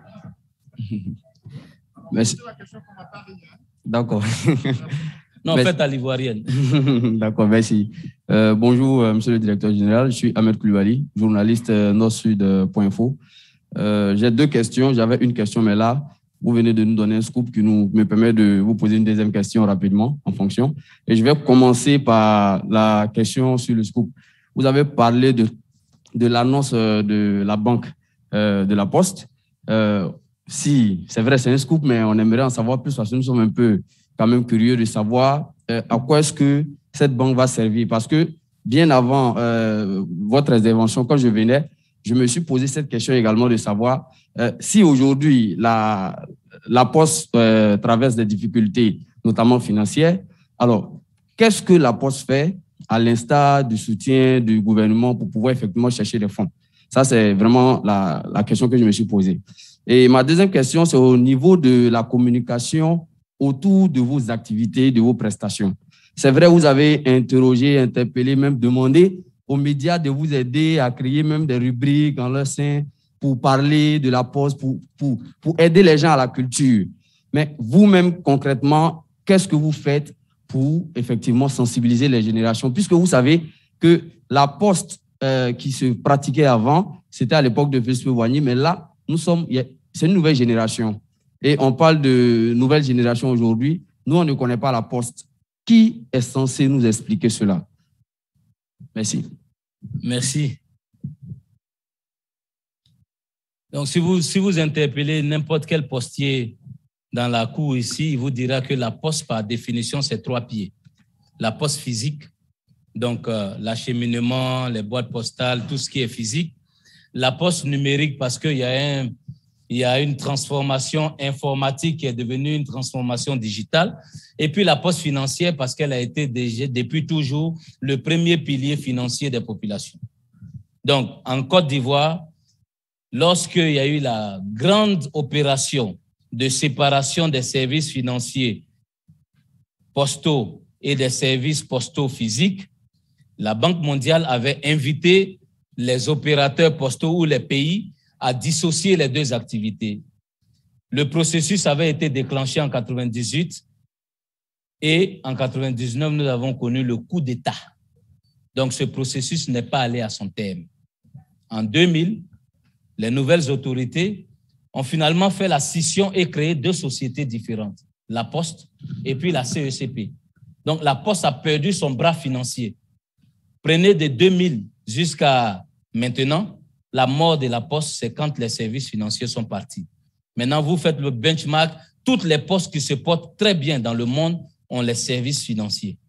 Merci. D'accord. Non, faites à l'ivoirienne. D'accord, merci. Euh, bonjour, euh, monsieur le directeur général. Je suis Ahmed Koulibaly, journaliste euh, nord-sud point info. Euh, J'ai deux questions. J'avais une question, mais là, vous venez de nous donner un scoop qui nous, me permet de vous poser une deuxième question rapidement en fonction. Et je vais commencer par la question sur le scoop. Vous avez parlé de, de l'annonce de la banque euh, de la Poste. Euh, si, c'est vrai, c'est un scoop, mais on aimerait en savoir plus parce que nous sommes un peu quand même curieux de savoir euh, à quoi est-ce que cette banque va servir. Parce que bien avant euh, votre intervention, quand je venais, je me suis posé cette question également de savoir euh, si aujourd'hui la, la Poste euh, traverse des difficultés, notamment financières, alors qu'est-ce que la Poste fait à l'instar du soutien du gouvernement pour pouvoir effectivement chercher des fonds? Ça, c'est vraiment la, la question que je me suis posée. Et ma deuxième question, c'est au niveau de la communication autour de vos activités, de vos prestations. C'est vrai, vous avez interrogé, interpellé, même demandé aux médias de vous aider à créer même des rubriques en leur sein pour parler de la Poste, pour, pour, pour aider les gens à la culture. Mais vous-même, concrètement, qu'est-ce que vous faites pour effectivement sensibiliser les générations? Puisque vous savez que la Poste euh, qui se pratiquait avant, c'était à l'époque de Félix Houphouët-Boigny, mais là, nous sommes, c'est une nouvelle génération. Et on parle de nouvelle génération aujourd'hui. Nous, on ne connaît pas la Poste. Qui est censé nous expliquer cela? Merci. Merci. Donc, si vous, si vous interpellez n'importe quel postier dans la cour ici, il vous dira que la Poste, par définition, c'est trois pieds. La Poste physique, donc euh, l'acheminement, les boîtes postales, tout ce qui est physique. La Poste numérique, parce qu'il y a un, il y a une transformation informatique qui est devenue une transformation digitale. Et puis la Poste financière, parce qu'elle a été déjà, depuis toujours le premier pilier financier des populations. Donc, en Côte d'Ivoire, lorsqu'il y a eu la grande opération de séparation des services financiers postaux et des services postaux physiques, la Banque mondiale avait invité les opérateurs postaux ou les pays à dissocier les deux activités. Le processus avait été déclenché en quatre-vingt-dix-huit et en quatre-vingt-dix-neuf, nous avons connu le coup d'État. Donc, ce processus n'est pas allé à son terme. En deux mille, les nouvelles autorités ont finalement fait la scission et créé deux sociétés différentes, la Poste et puis la C E C P. Donc, la Poste a perdu son bras financier. Prenez de deux mille jusqu'à maintenant, la mort de la Poste, c'est quand les services financiers sont partis. Maintenant, vous faites le benchmark, toutes les postes qui se portent très bien dans le monde ont les services financiers.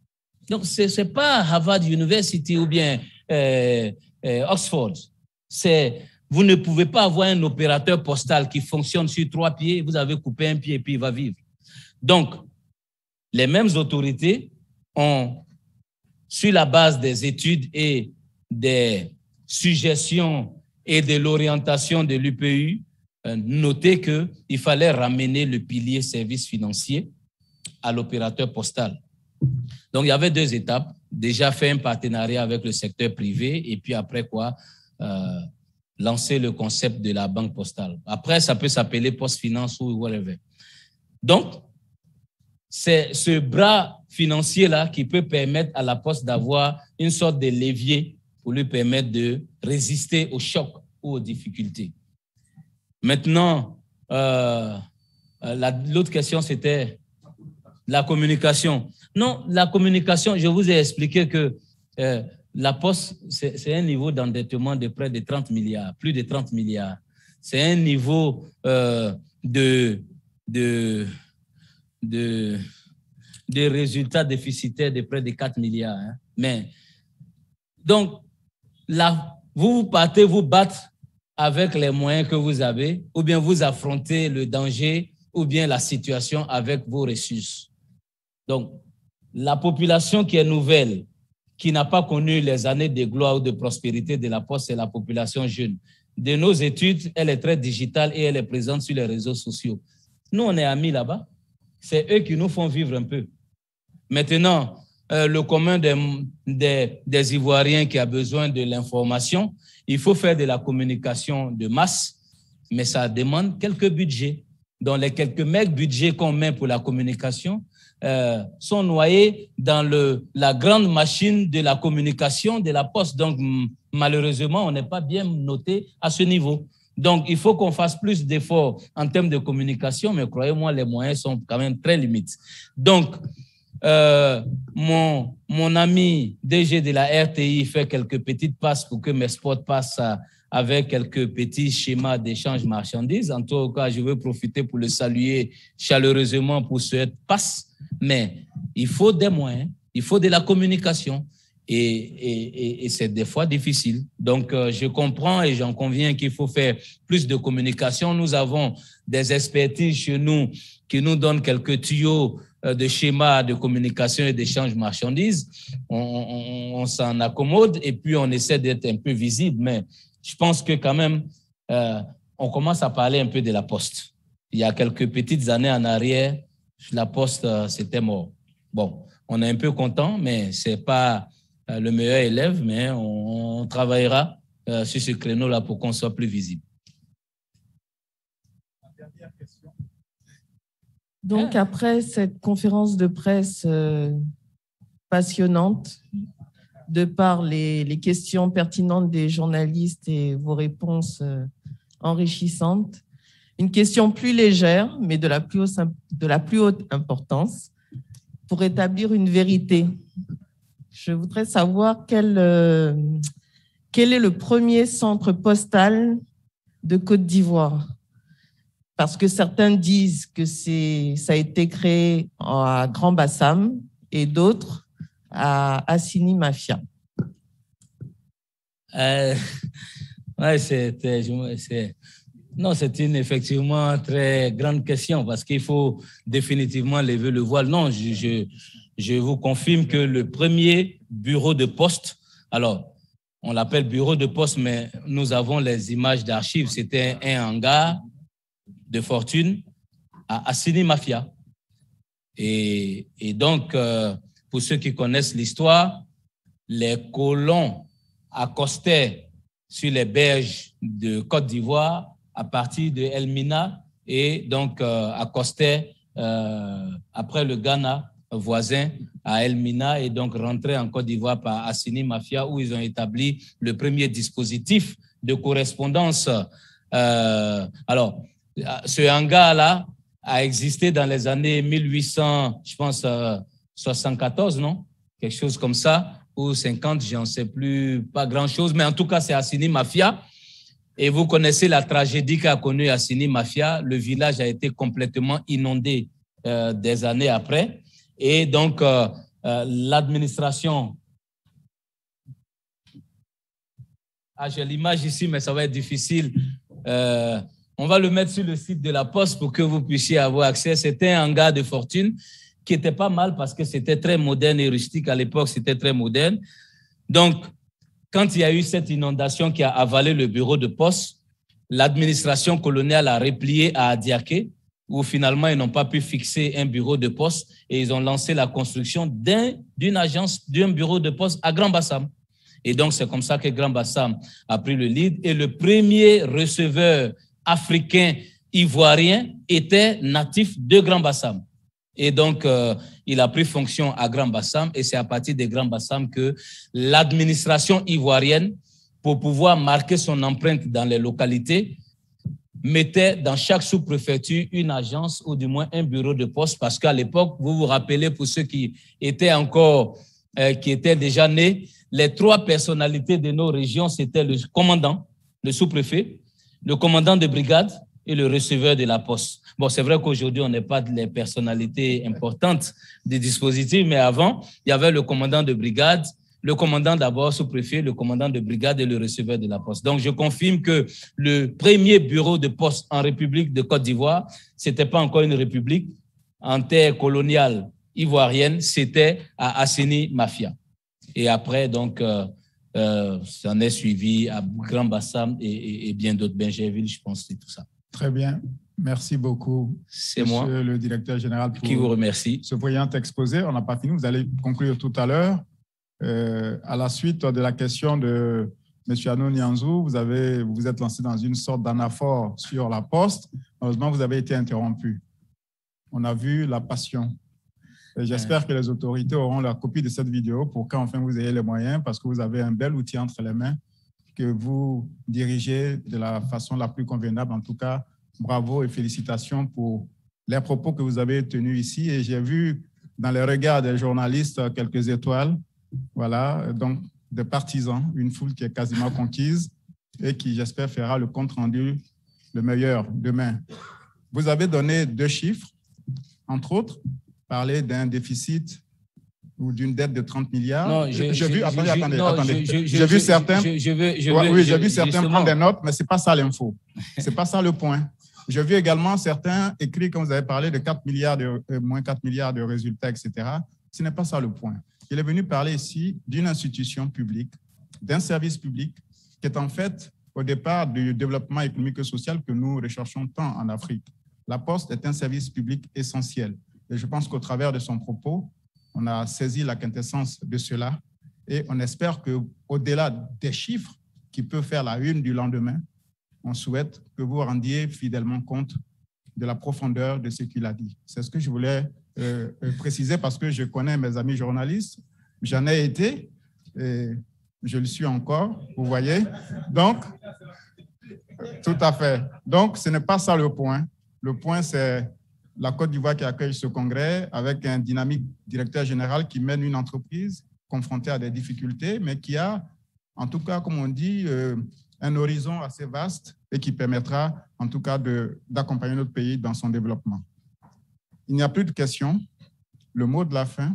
Donc, ce n'est pas Harvard University ou bien euh, euh, Oxford. C'est, vous ne pouvez pas avoir un opérateur postal qui fonctionne sur trois pieds, vous avez coupé un pied et puis il va vivre. Donc, les mêmes autorités ont, sur la base des études et des suggestions et de l'orientation de l'U P U, euh, noté qu'il fallait ramener le pilier services financiers à l'opérateur postal. Donc, il y avait deux étapes. Déjà fait un partenariat avec le secteur privé et puis après quoi, euh, lancer le concept de la banque postale. Après, ça peut s'appeler Post Finance ou whatever. Donc, c'est ce bras financier-là qui peut permettre à la Poste d'avoir une sorte de levier pour lui permettre de résister aux chocs ou aux difficultés. Maintenant, euh, l'autre question, c'était la communication. Non, la communication, je vous ai expliqué que euh, la Poste, c'est un niveau d'endettement de près de trente milliards, plus de trente milliards. C'est un niveau euh, de, de, de, de résultats déficitaires de près de quatre milliards. Hein. Mais, donc, là, vous, vous partez vous battre avec les moyens que vous avez, ou bien vous affrontez le danger, ou bien la situation avec vos ressources. Donc, la population qui est nouvelle, qui n'a pas connu les années de gloire ou de prospérité de la Poste, c'est la population jeune. De nos études, elle est très digitale et elle est présente sur les réseaux sociaux. Nous, on est amis là-bas. C'est eux qui nous font vivre un peu. Maintenant, euh, le commun des, des, des Ivoiriens qui a besoin de l'information, il faut faire de la communication de masse, mais ça demande quelques budgets. Dans les quelques mecs budgets qu'on met pour la communication, Euh, sont noyés dans le, la grande machine de la communication de la Poste. Donc, malheureusement, on n'est pas bien noté à ce niveau. Donc, il faut qu'on fasse plus d'efforts en termes de communication, mais croyez-moi, les moyens sont quand même très limites. Donc, euh, mon, mon ami D G de la R T I fait quelques petites passes pour que mes spots passent à, avec quelques petits schémas d'échange marchandises. En tout cas, je veux profiter pour le saluer chaleureusement pour cette passe. Mais il faut des moyens, il faut de la communication et, et, et c'est des fois difficile. Donc, euh, je comprends et j'en conviens qu'il faut faire plus de communication. Nous avons des expertises chez nous qui nous donnent quelques tuyaux euh, de schémas de communication et d'échange marchandises. On, on, on s'en accommode et puis on essaie d'être un peu visible. Mais je pense que quand même, euh, on commence à parler un peu de la Poste. Il y a quelques petites années en arrière, la Poste, c'était mort. Bon, on est un peu content, mais ce n'est pas le meilleur élève, mais on, on travaillera euh, sur ce créneau-là pour qu'on soit plus visible. Donc, après cette conférence de presse euh, passionnante, de par les, les questions pertinentes des journalistes et vos réponses euh, enrichissantes, une question plus légère, mais de la plus haute, de la plus haute importance, pour établir une vérité. Je voudrais savoir quel, euh, quel est le premier centre postal de Côte d'Ivoire. Parce que certains disent que c'est, ça a été créé à Grand Bassam et d'autres à Assini Mafia. Euh, ouais, c'est... c'est... Non, c'est une effectivement très grande question parce qu'il faut définitivement lever le voile. Non, je, je, je vous confirme que le premier bureau de poste, alors on l'appelle bureau de poste, mais nous avons les images d'archives, c'était un hangar de fortune à Assini Mafia. Et, et donc, euh, pour ceux qui connaissent l'histoire, les colons accostaient sur les berges de Côte d'Ivoire à partir de Elmina et donc euh, accostaient euh, après le Ghana voisin à Elmina et donc rentraient en Côte d'Ivoire par Assini Mafia où ils ont établi le premier dispositif de correspondance. Euh, alors, ce hangar-là a existé dans les années mille huit cents, je pense, euh, soixante-quatorze, non? Quelque chose comme ça, ou cinquante, j'en sais plus, pas grand-chose, mais en tout cas, c'est Assini Mafia. Et vous connaissez la tragédie qu'a connue Assini Mafia. Le village a été complètement inondé euh, des années après. Et donc, euh, euh, l'administration. Ah, j'ai l'image ici, mais ça va être difficile. Euh, on va le mettre sur le site de la Poste pour que vous puissiez avoir accès. C'était un hangar de fortune qui était pas mal parce que c'était très moderne et rustique. À l'époque, c'était très moderne. Donc, quand il y a eu cette inondation qui a avalé le bureau de poste, l'administration coloniale a replié à Adiaké, où finalement, ils n'ont pas pu fixer un bureau de poste et ils ont lancé la construction d'un, d'une agence, d'un bureau de poste à Grand-Bassam. Et donc, c'est comme ça que Grand-Bassam a pris le lead. Et le premier receveur africain ivoirien était natif de Grand-Bassam. Et donc, euh, il a pris fonction à Grand-Bassam et c'est à partir de Grand-Bassam que l'administration ivoirienne, pour pouvoir marquer son empreinte dans les localités, mettait dans chaque sous-préfecture une agence ou du moins un bureau de poste parce qu'à l'époque, vous vous rappelez, pour ceux qui étaient encore, euh, qui étaient déjà nés, les trois personnalités de nos régions, c'était le commandant, le sous-préfet, le commandant de brigade et le receveur de la poste. Bon, c'est vrai qu'aujourd'hui, on n'est pas les personnalités importantes des dispositifs, mais avant, il y avait le commandant de brigade, le commandant d'abord sous-préfet, le commandant de brigade et le receveur de la poste. Donc, je confirme que le premier bureau de poste en République de Côte d'Ivoire, ce n'était pas encore une république en terre coloniale ivoirienne, c'était à Asseni Mafia. Et après, donc, euh, euh, ça en est suivi à Grand-Bassam et, et, et bien d'autres, Benjerville, je pense, c'est tout ça. Très bien. Merci beaucoup. C'est moi, le directeur général, pour qui vous remercie. Ce brillant exposé. On n'a pas fini. Vous allez conclure tout à l'heure. Euh, à la suite de la question de M. Anou Nianzou, vous avez, vous vous êtes lancé dans une sorte d'anaphore sur la Poste. Heureusement, vous avez été interrompu. On a vu la passion. J'espère que les autorités auront la copie de cette vidéo pour qu'enfin vous ayez les moyens, parce que vous avez un bel outil entre les mains que vous dirigez de la façon la plus convenable. En tout cas, bravo et félicitations pour les propos que vous avez tenus ici. Et j'ai vu dans les regards des journalistes quelques étoiles, voilà, donc des partisans, une foule qui est quasiment conquise et qui, j'espère, fera le compte-rendu le meilleur demain. Vous avez donné deux chiffres, entre autres, parler d'un déficit ou d'une dette de trente milliards. Non, j'ai vu, attendez, je, attendez, non, attendez. J'ai vu certains, je, je veux, je ouais, veux, oui, j'ai je, vu certains justement. prendre des notes, mais ce n'est pas ça l'info. Ce n'est pas ça le point. J'ai vu également certains écrits, comme vous avez parlé, de quatre milliards, de, euh, moins quatre milliards de résultats, et cetera. Ce n'est pas ça le point. Il est venu parler ici d'une institution publique, d'un service public qui est en fait au départ du développement économique et social que nous recherchons tant en Afrique. La Poste est un service public essentiel. Et je pense qu'au travers de son propos, on a saisi la quintessence de cela et on espère qu'au-delà des chiffres qui peuvent faire la une du lendemain, on souhaite que vous rendiez fidèlement compte de la profondeur de ce qu'il a dit. C'est ce que je voulais euh, préciser parce que je connais mes amis journalistes, j'en ai été et je le suis encore, vous voyez. Donc, tout à fait. Donc, ce n'est pas ça le point. Le point, c'est la Côte d'Ivoire qui accueille ce congrès avec un dynamique directeur général qui mène une entreprise confrontée à des difficultés, mais qui a, en tout cas, comme on dit, euh, un horizon assez vaste et qui permettra, en tout cas, d'accompagner notre pays dans son développement. Il n'y a plus de questions. Le mot de la fin,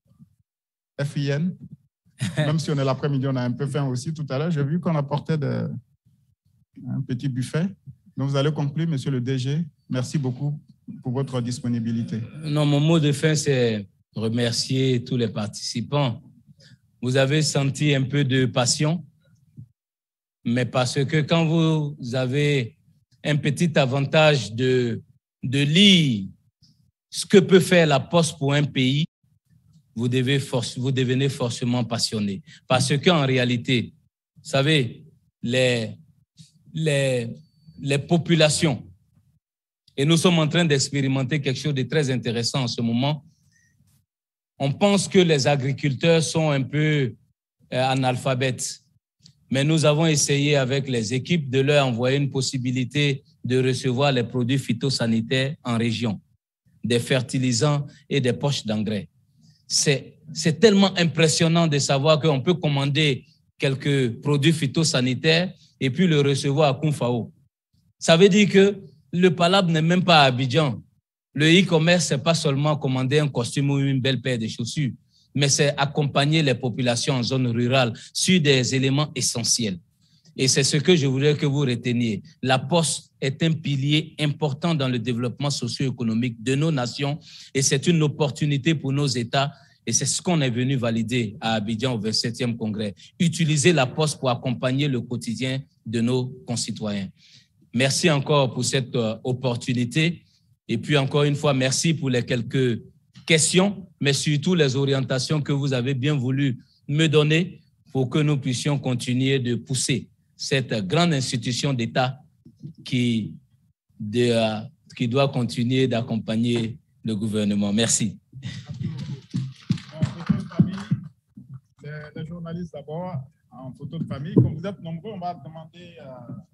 F I N, même si on est l'après-midi, on a un peu faim aussi tout à l'heure. J'ai vu qu'on apportait de, un petit buffet. Donc, vous allez conclure, monsieur le D G. Merci beaucoup pour votre disponibilité. Non, mon mot de fin, c'est remercier tous les participants. Vous avez senti un peu de passion, mais parce que quand vous avez un petit avantage de, de lire ce que peut faire la Poste pour un pays, vous, devez force, vous devenez forcément passionné. Parce qu'en réalité, vous savez, les, les, les populations, et nous sommes en train d'expérimenter quelque chose de très intéressant en ce moment. On pense que les agriculteurs sont un peu euh, analphabètes, mais nous avons essayé avec les équipes de leur envoyer une possibilité de recevoir les produits phytosanitaires en région, des fertilisants et des poches d'engrais. C'est, c'est tellement impressionnant de savoir qu'on peut commander quelques produits phytosanitaires et puis le recevoir à Koufao. Ça veut dire que le Palab n'est même pas à Abidjan. Le e-commerce, ce n'est pas seulement commander un costume ou une belle paire de chaussures. mais c'est accompagner les populations en zone rurale sur des éléments essentiels. Et c'est ce que je voudrais que vous reteniez. La Poste est un pilier important dans le développement socio-économique de nos nations et c'est une opportunité pour nos États. Et c'est ce qu'on est venu valider à Abidjan au vingt-septième congrès. Utiliser la Poste pour accompagner le quotidien de nos concitoyens. Merci encore pour cette euh, opportunité. Et puis encore une fois, merci pour les quelques questions, mais surtout les orientations que vous avez bien voulu me donner pour que nous puissions continuer de pousser cette grande institution d'État qui, de, euh, qui doit continuer d'accompagner le gouvernement. Merci. Les journalistes d'abord, en photo de famille. Comme vous êtes nombreux, on va demander... Euh